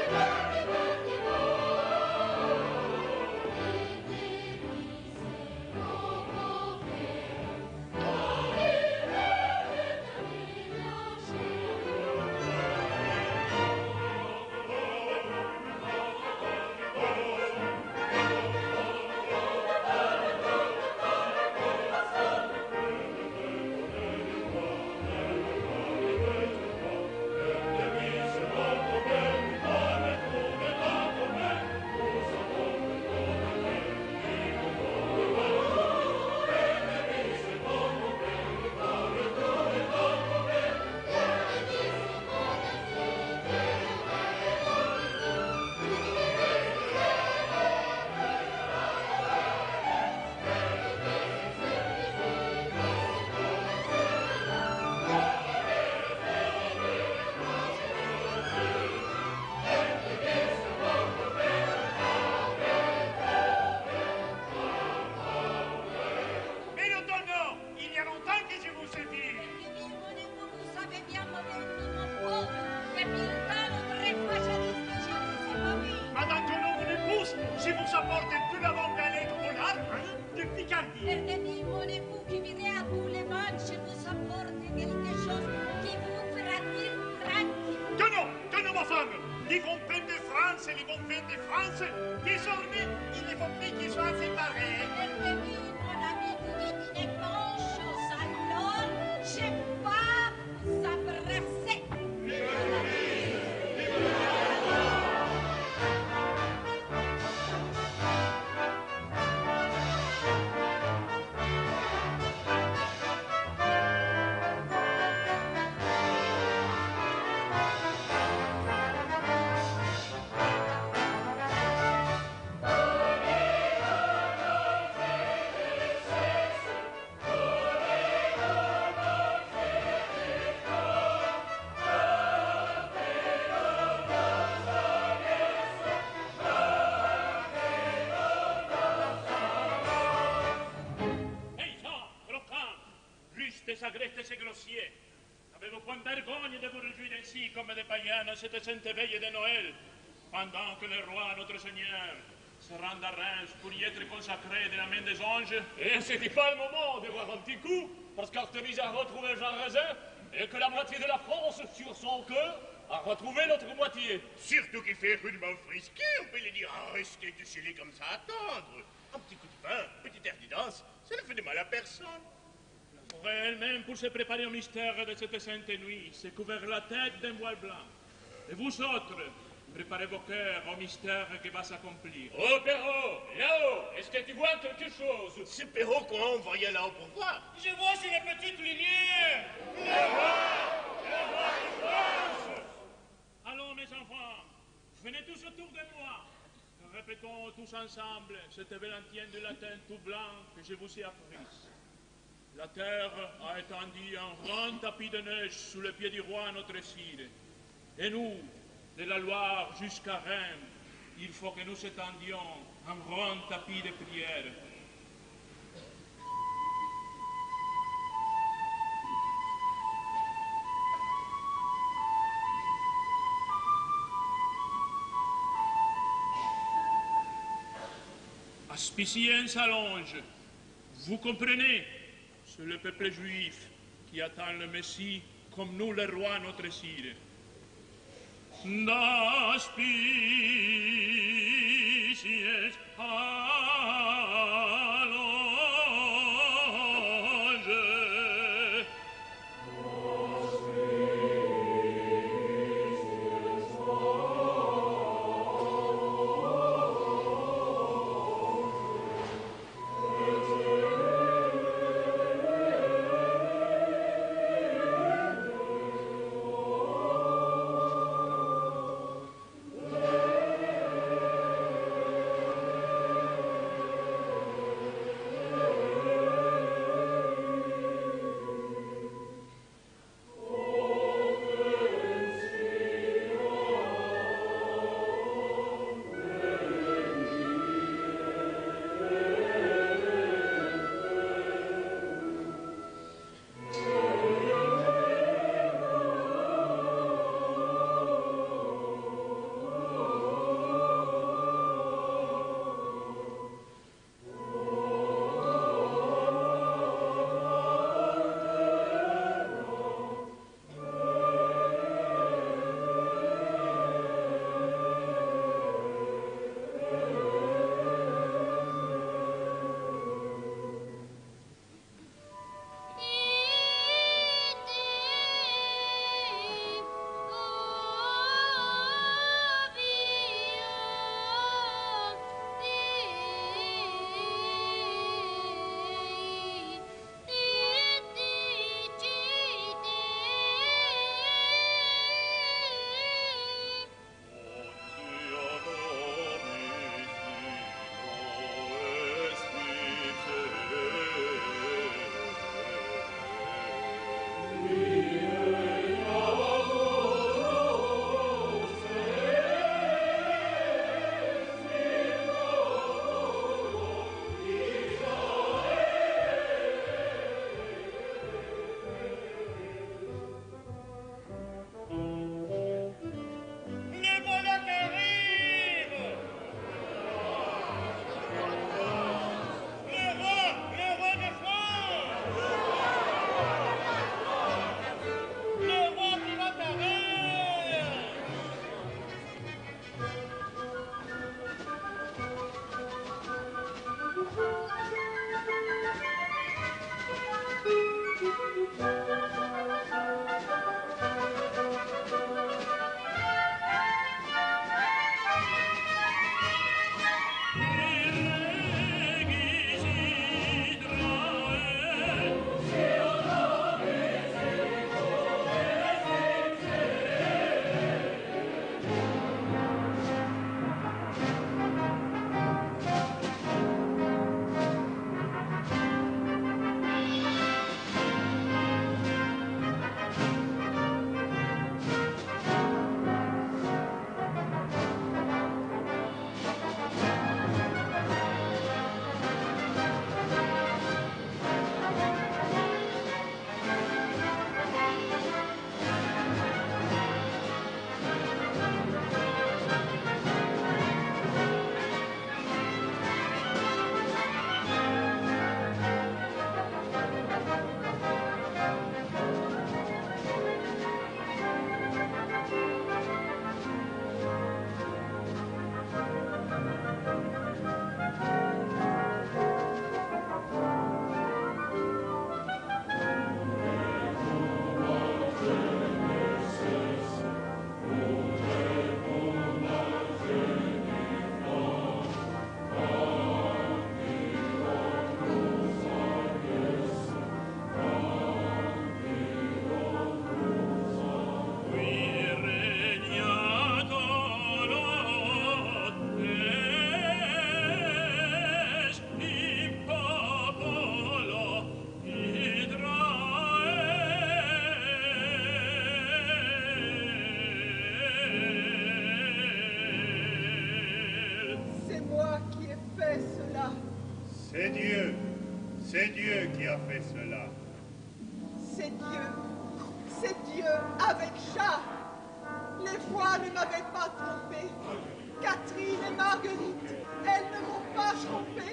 Je vous apporte tout la bande à lettres au large de Picardie. Perdez-moi, mon époux qui vivait à Boulevard, je vous apporte quelque chose qui vous fera dire tranquille. Tenons, ma femme. Les bons peines de France et les bons peines de France, désormais, il ne faut plus qu'ils soient séparés. Perdez-moi, mon ami, vous dites une bonne chose, alors je vais vous embrasser. Agreste et grossier. N'avez-vous point vergogne de vous réjouir ainsi comme des païens à cette sainte veille de Noël, pendant que le roi, notre Seigneur, se rend à Reims pour y être consacré de la main des anges? Et ce n'est pas le moment de voir un petit coup, parce qu'Artémise a retrouvé Jean Raisin, et que la moitié de la France, sur son cœur, a retrouvé l'autre moitié. Surtout qu'il fait rudement frisqué, on peut lui dire, restez de chez lui comme ça, attendre. Un petit coup de pain, petit air de danse, ça ne fait de mal à personne. Elle-même, pour se préparer au mystère de cette sainte nuit, s'est couvert la tête d'un voile blanc. Et vous autres, préparez vos cœurs au mystère qui va s'accomplir. Oh, Perrault, là-haut, est-ce que tu vois quelque chose? C'est Perrault qu'on a envoyé là-haut pour voir. Je vois sur les petites lumières. Le roi de France. Allons, mes enfants, venez tous autour de moi. Répétons tous ensemble cette valentine de latin tout blanc que je vous ai apprise. La terre a étendu un grand tapis de neige sous le pied du roi notre sire. Et nous, de la Loire jusqu'à Reims, il faut que nous étendions un grand tapis de prière. Aspicien s'allonge. Vous comprenez? C'est le peuple juif qui attend le Messie comme nous, le roi, notre sire. D'aspiciens allonge. C'est Dieu qui a fait cela. C'est Dieu avec Jeanne. Les voix ne m'avaient pas trompé. Catherine et Marguerite, elles ne m'ont pas trompé.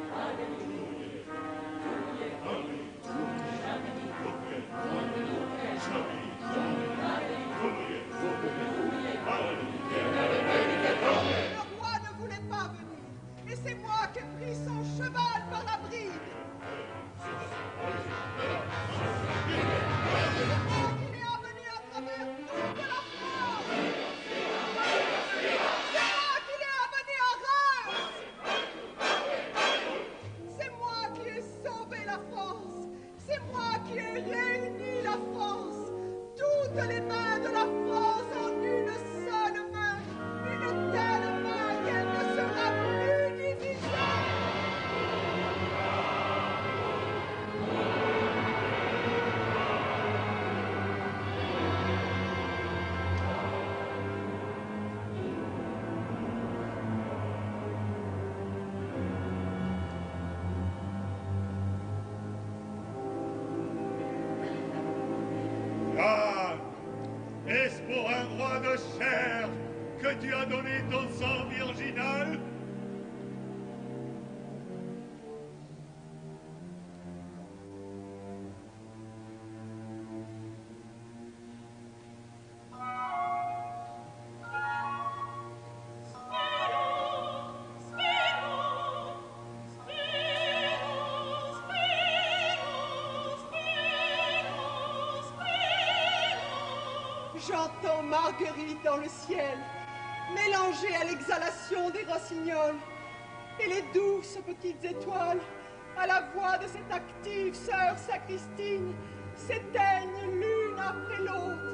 Le roi ne voulait pas venir, et c'est moi qui ai pris son cheval par la bride. Il est venu à travers toute la France. C'est moi qui l'ai amené à Reims. C'est moi qui ai sauvé la France. C'est moi qui ai réuni la France. Toutes les mains de la France en une seule main. Une telle main qu'elle ne sera plus divisée. Jeanne, est-ce pour un roi de chair que tu as donné ton sang virginal? J'entends Marguerite dans le ciel, mélangée à l'exhalation des rossignols, et les douces petites étoiles, à la voix de cette active sœur sacristine, s'éteignent l'une après l'autre.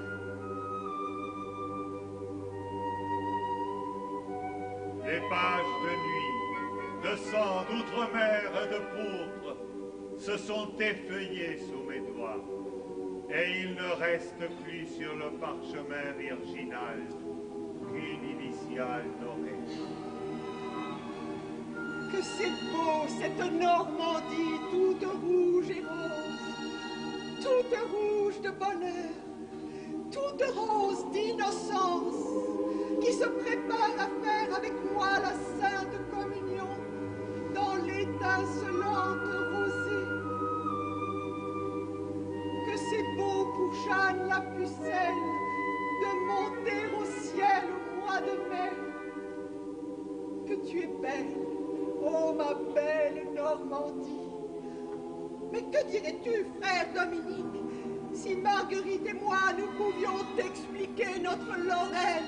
Les pages de nuit, de sang, d'outre-mer et de pourpre se sont effeuillées sous mes doigts. Et il ne reste plus sur le parchemin virginal qu'une initiale dorée. Que c'est beau, cette Normandie toute rouge et rose, toute rouge de bonheur, toute rose d'innocence, qui se prépare à faire avec moi la sainte communion dans l'étincelante rosée. Que c'est beau pour Jeanne la pucelle de monter au ciel au mois de mai. Que tu es belle, oh ma belle Normandie. Mais que dirais-tu, frère Dominique, si Marguerite et moi nous pouvions t'expliquer notre Lorraine?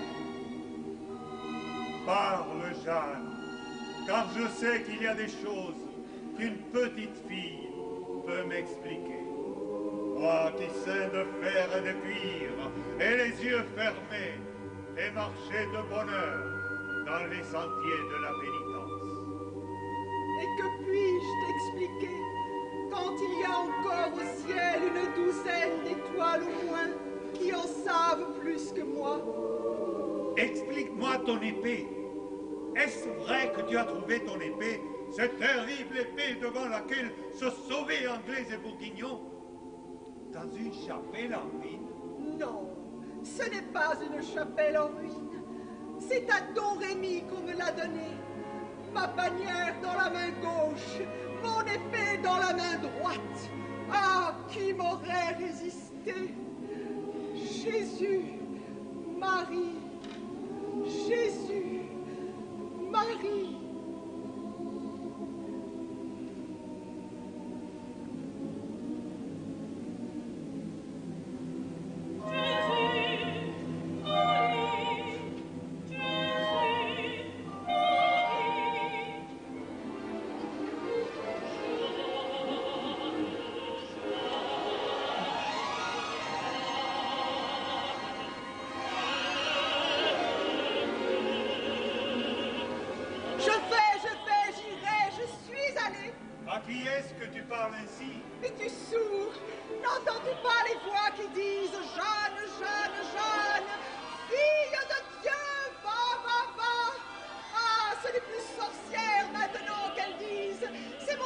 Parle, Jeanne, car je sais qu'il y a des choses qu'une petite fille peut m'expliquer. Moi qui sais de fer et de cuir, et les yeux fermés, et marcher de bonheur dans les sentiers de la pénitence. Et que puis-je t'expliquer quand il y a encore au ciel une douzaine d'étoiles au moins qui en savent plus que moi? Explique-moi ton épée. Est-ce vrai que tu as trouvé ton épée, cette terrible épée devant laquelle se sauvaient Anglais et Bourguignons, dans une chapelle en ruine? Non, ce n'est pas une chapelle en ruine. C'est à Don Rémy qu'on me l'a donnée. Ma bannière dans la main gauche, mon épée dans la main droite. Ah, qui m'aurait résisté? Jésus, Marie, Jésus, Marie. Es-tu sourd? N'entends-tu pas les voix qui disent Jeanne, Jeanne, Jeanne, fille de Dieu, va, va, va? Ah, ce n'est plus sorcière maintenant qu'elles disent, c'est mon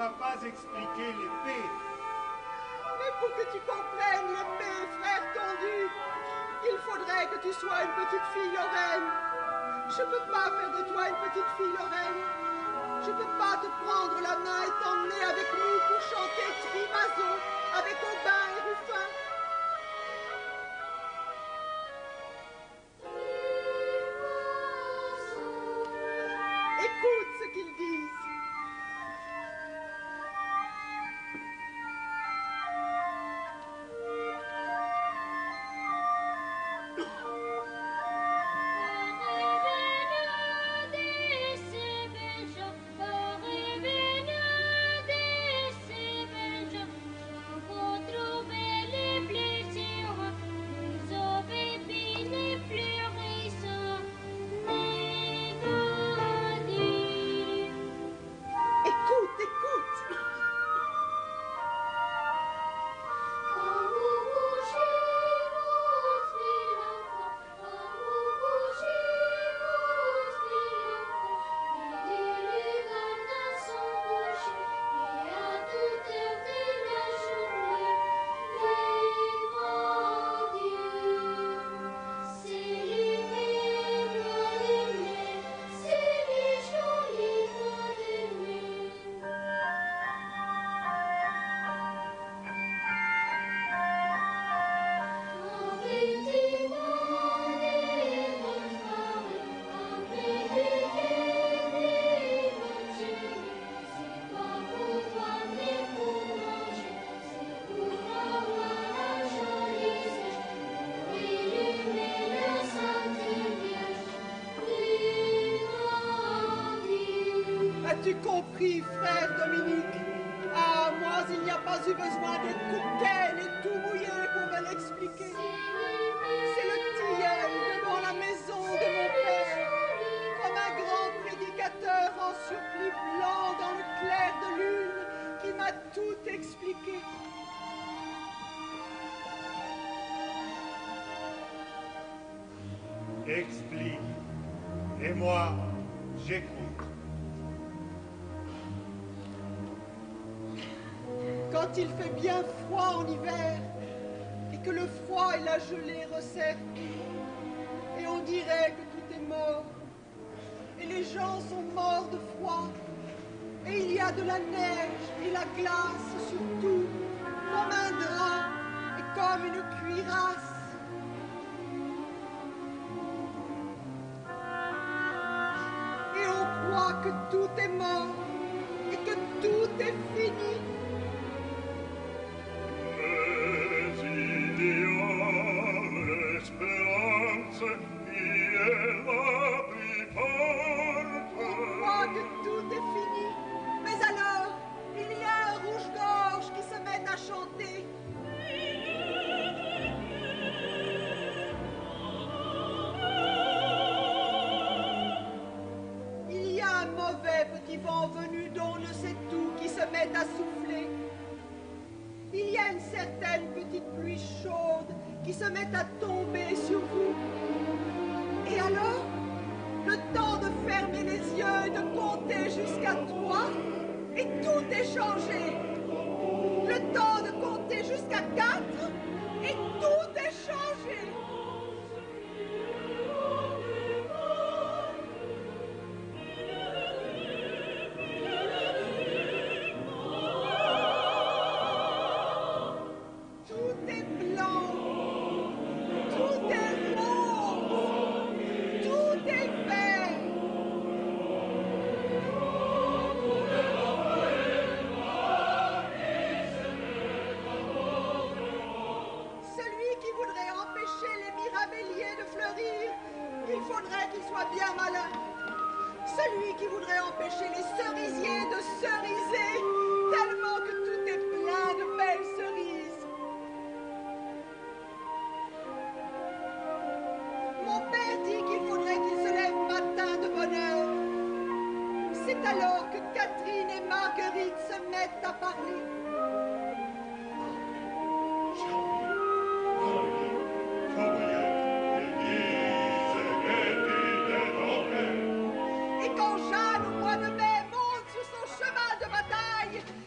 m'as pas expliqué l'épée. Mais pour que tu comprennes l'épée, frère tendu, il faudrait que tu sois une petite fille Lorraine. Je peux pas faire de toi une petite fille Lorraine. Je peux pas te prendre la main et t'emmener avec nous pour chanter Trimazo avec Aubin et Ruffin. Écoute ce qu'ils disent. As-tu compris, frère Dominique? Ah, moi, il n'y a pas eu besoin d'être coquine et tout mouillé pour me l'expliquer. C'est le tilleul devant la maison de mon père, comme un grand prédicateur en surplis blanc dans le clair de lune, qui m'a tout expliqué. Explique. Et moi, j'écoute. Quand il fait bien froid en hiver, et que le froid et la gelée resserrent tout, et on dirait que tout est mort, et les gens sont morts de froid, et il y a de la neige et la glace sur tout, comme un drap et comme une cuirasse. Et on croit que tout est mort, et que tout est fini. On croit que tout est fini, mais alors, il y a un rouge-gorge qui se met à chanter. Il y a un mauvais petit vent venu d'on ne sait où qui se met à souffler. Il y a une certaine petite pluie chaude qui se met à tomber sur vous. Et alors, le temps de fermer les yeux et de compter jusqu'à 3, et tout est changé. Le temps de compter jusqu'à 4, et tout est changé. Tout est blanc, tout est rose, tout est vert. Celui qui voudrait empêcher les mirabelliers de fleurir, il faudrait qu'il soit bien malin. Celui qui voudrait empêcher les cerisiers de ceriser, tellement que tout est plein de belles cerises. Mon père dit qu'il faudrait qu'il se lève matin de bonne heure. C'est alors que Catherine et Marguerite se mettent à parler. Et quand Jeanne, au mois de mai, monte sur son cheval de bataille,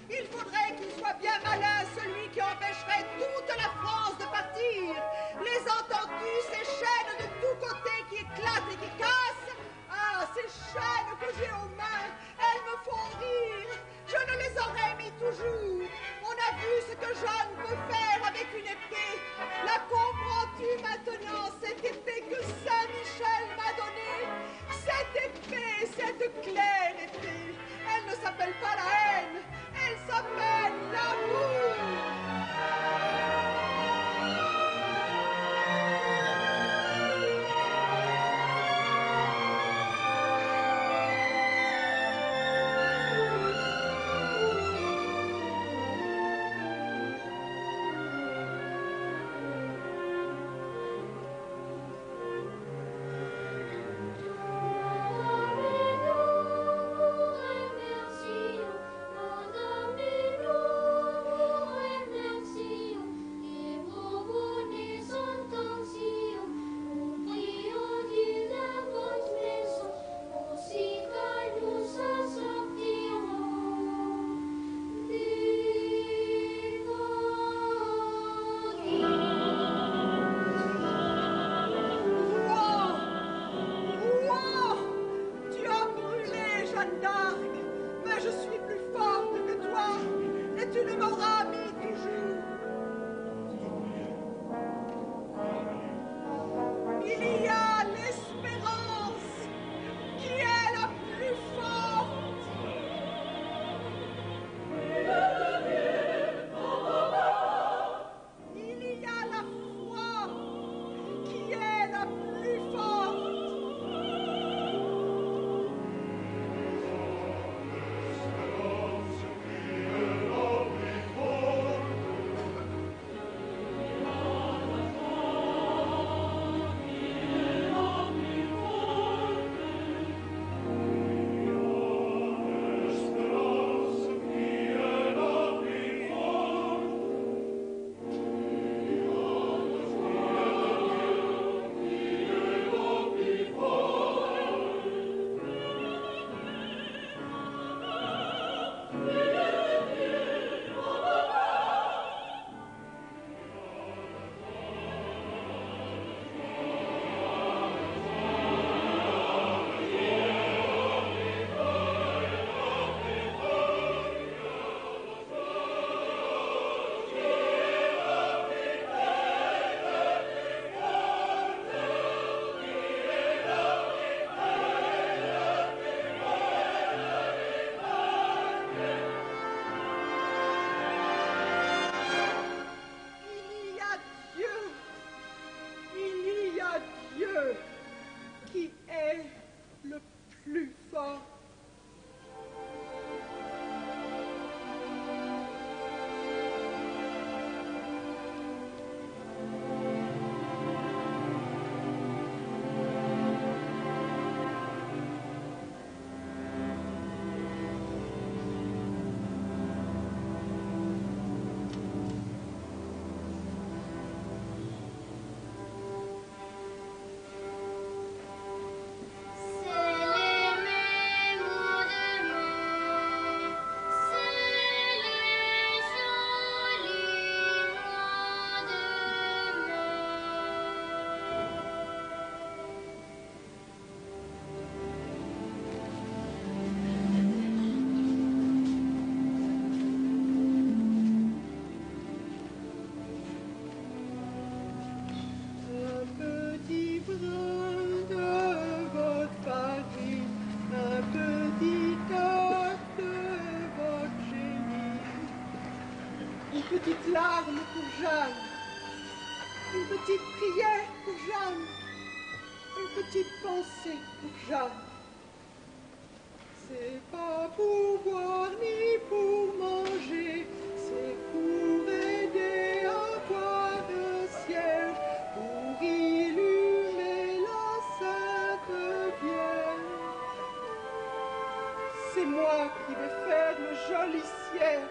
Une petite larme pour Jeanne. Une petite prière pour Jeanne. Une petite pensée pour Jeanne. C'est pas pour boire ni pour manger, c'est pour aider à boire un cierge, pour illumer la Sainte Vierge. C'est moi qui vais faire le joli cierge.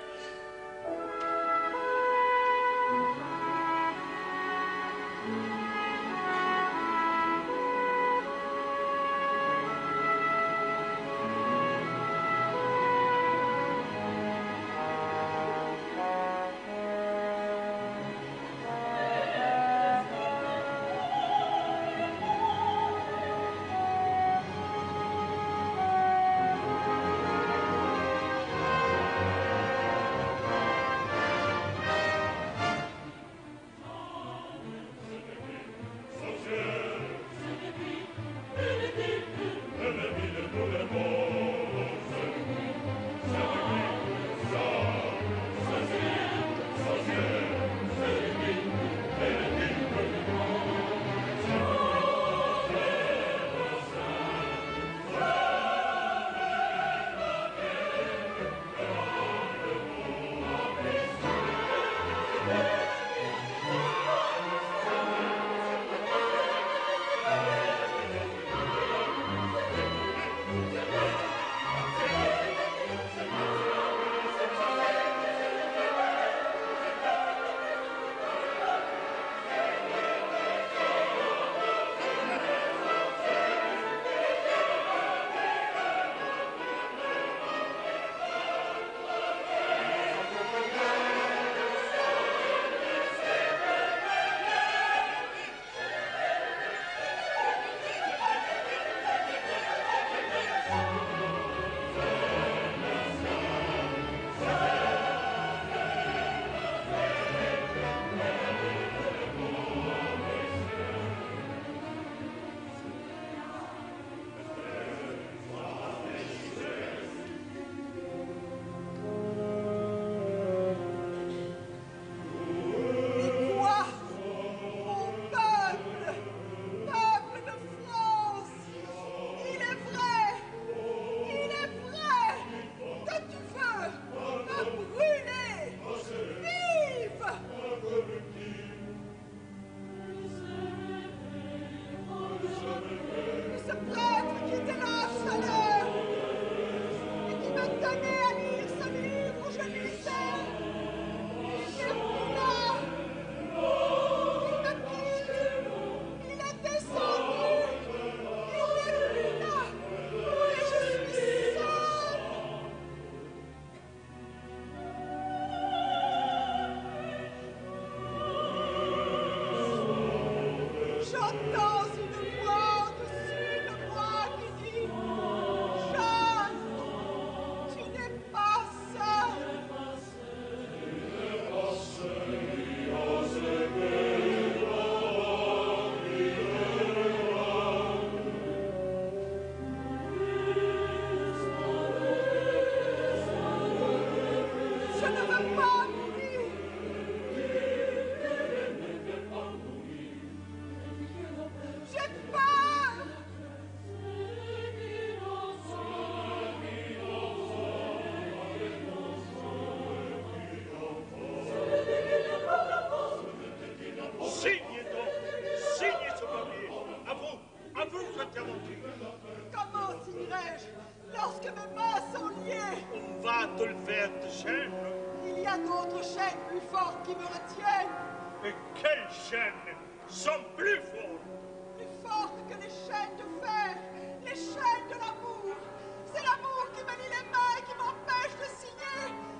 C'est l'amour qui me lie les mains et qui m'empêche de signer.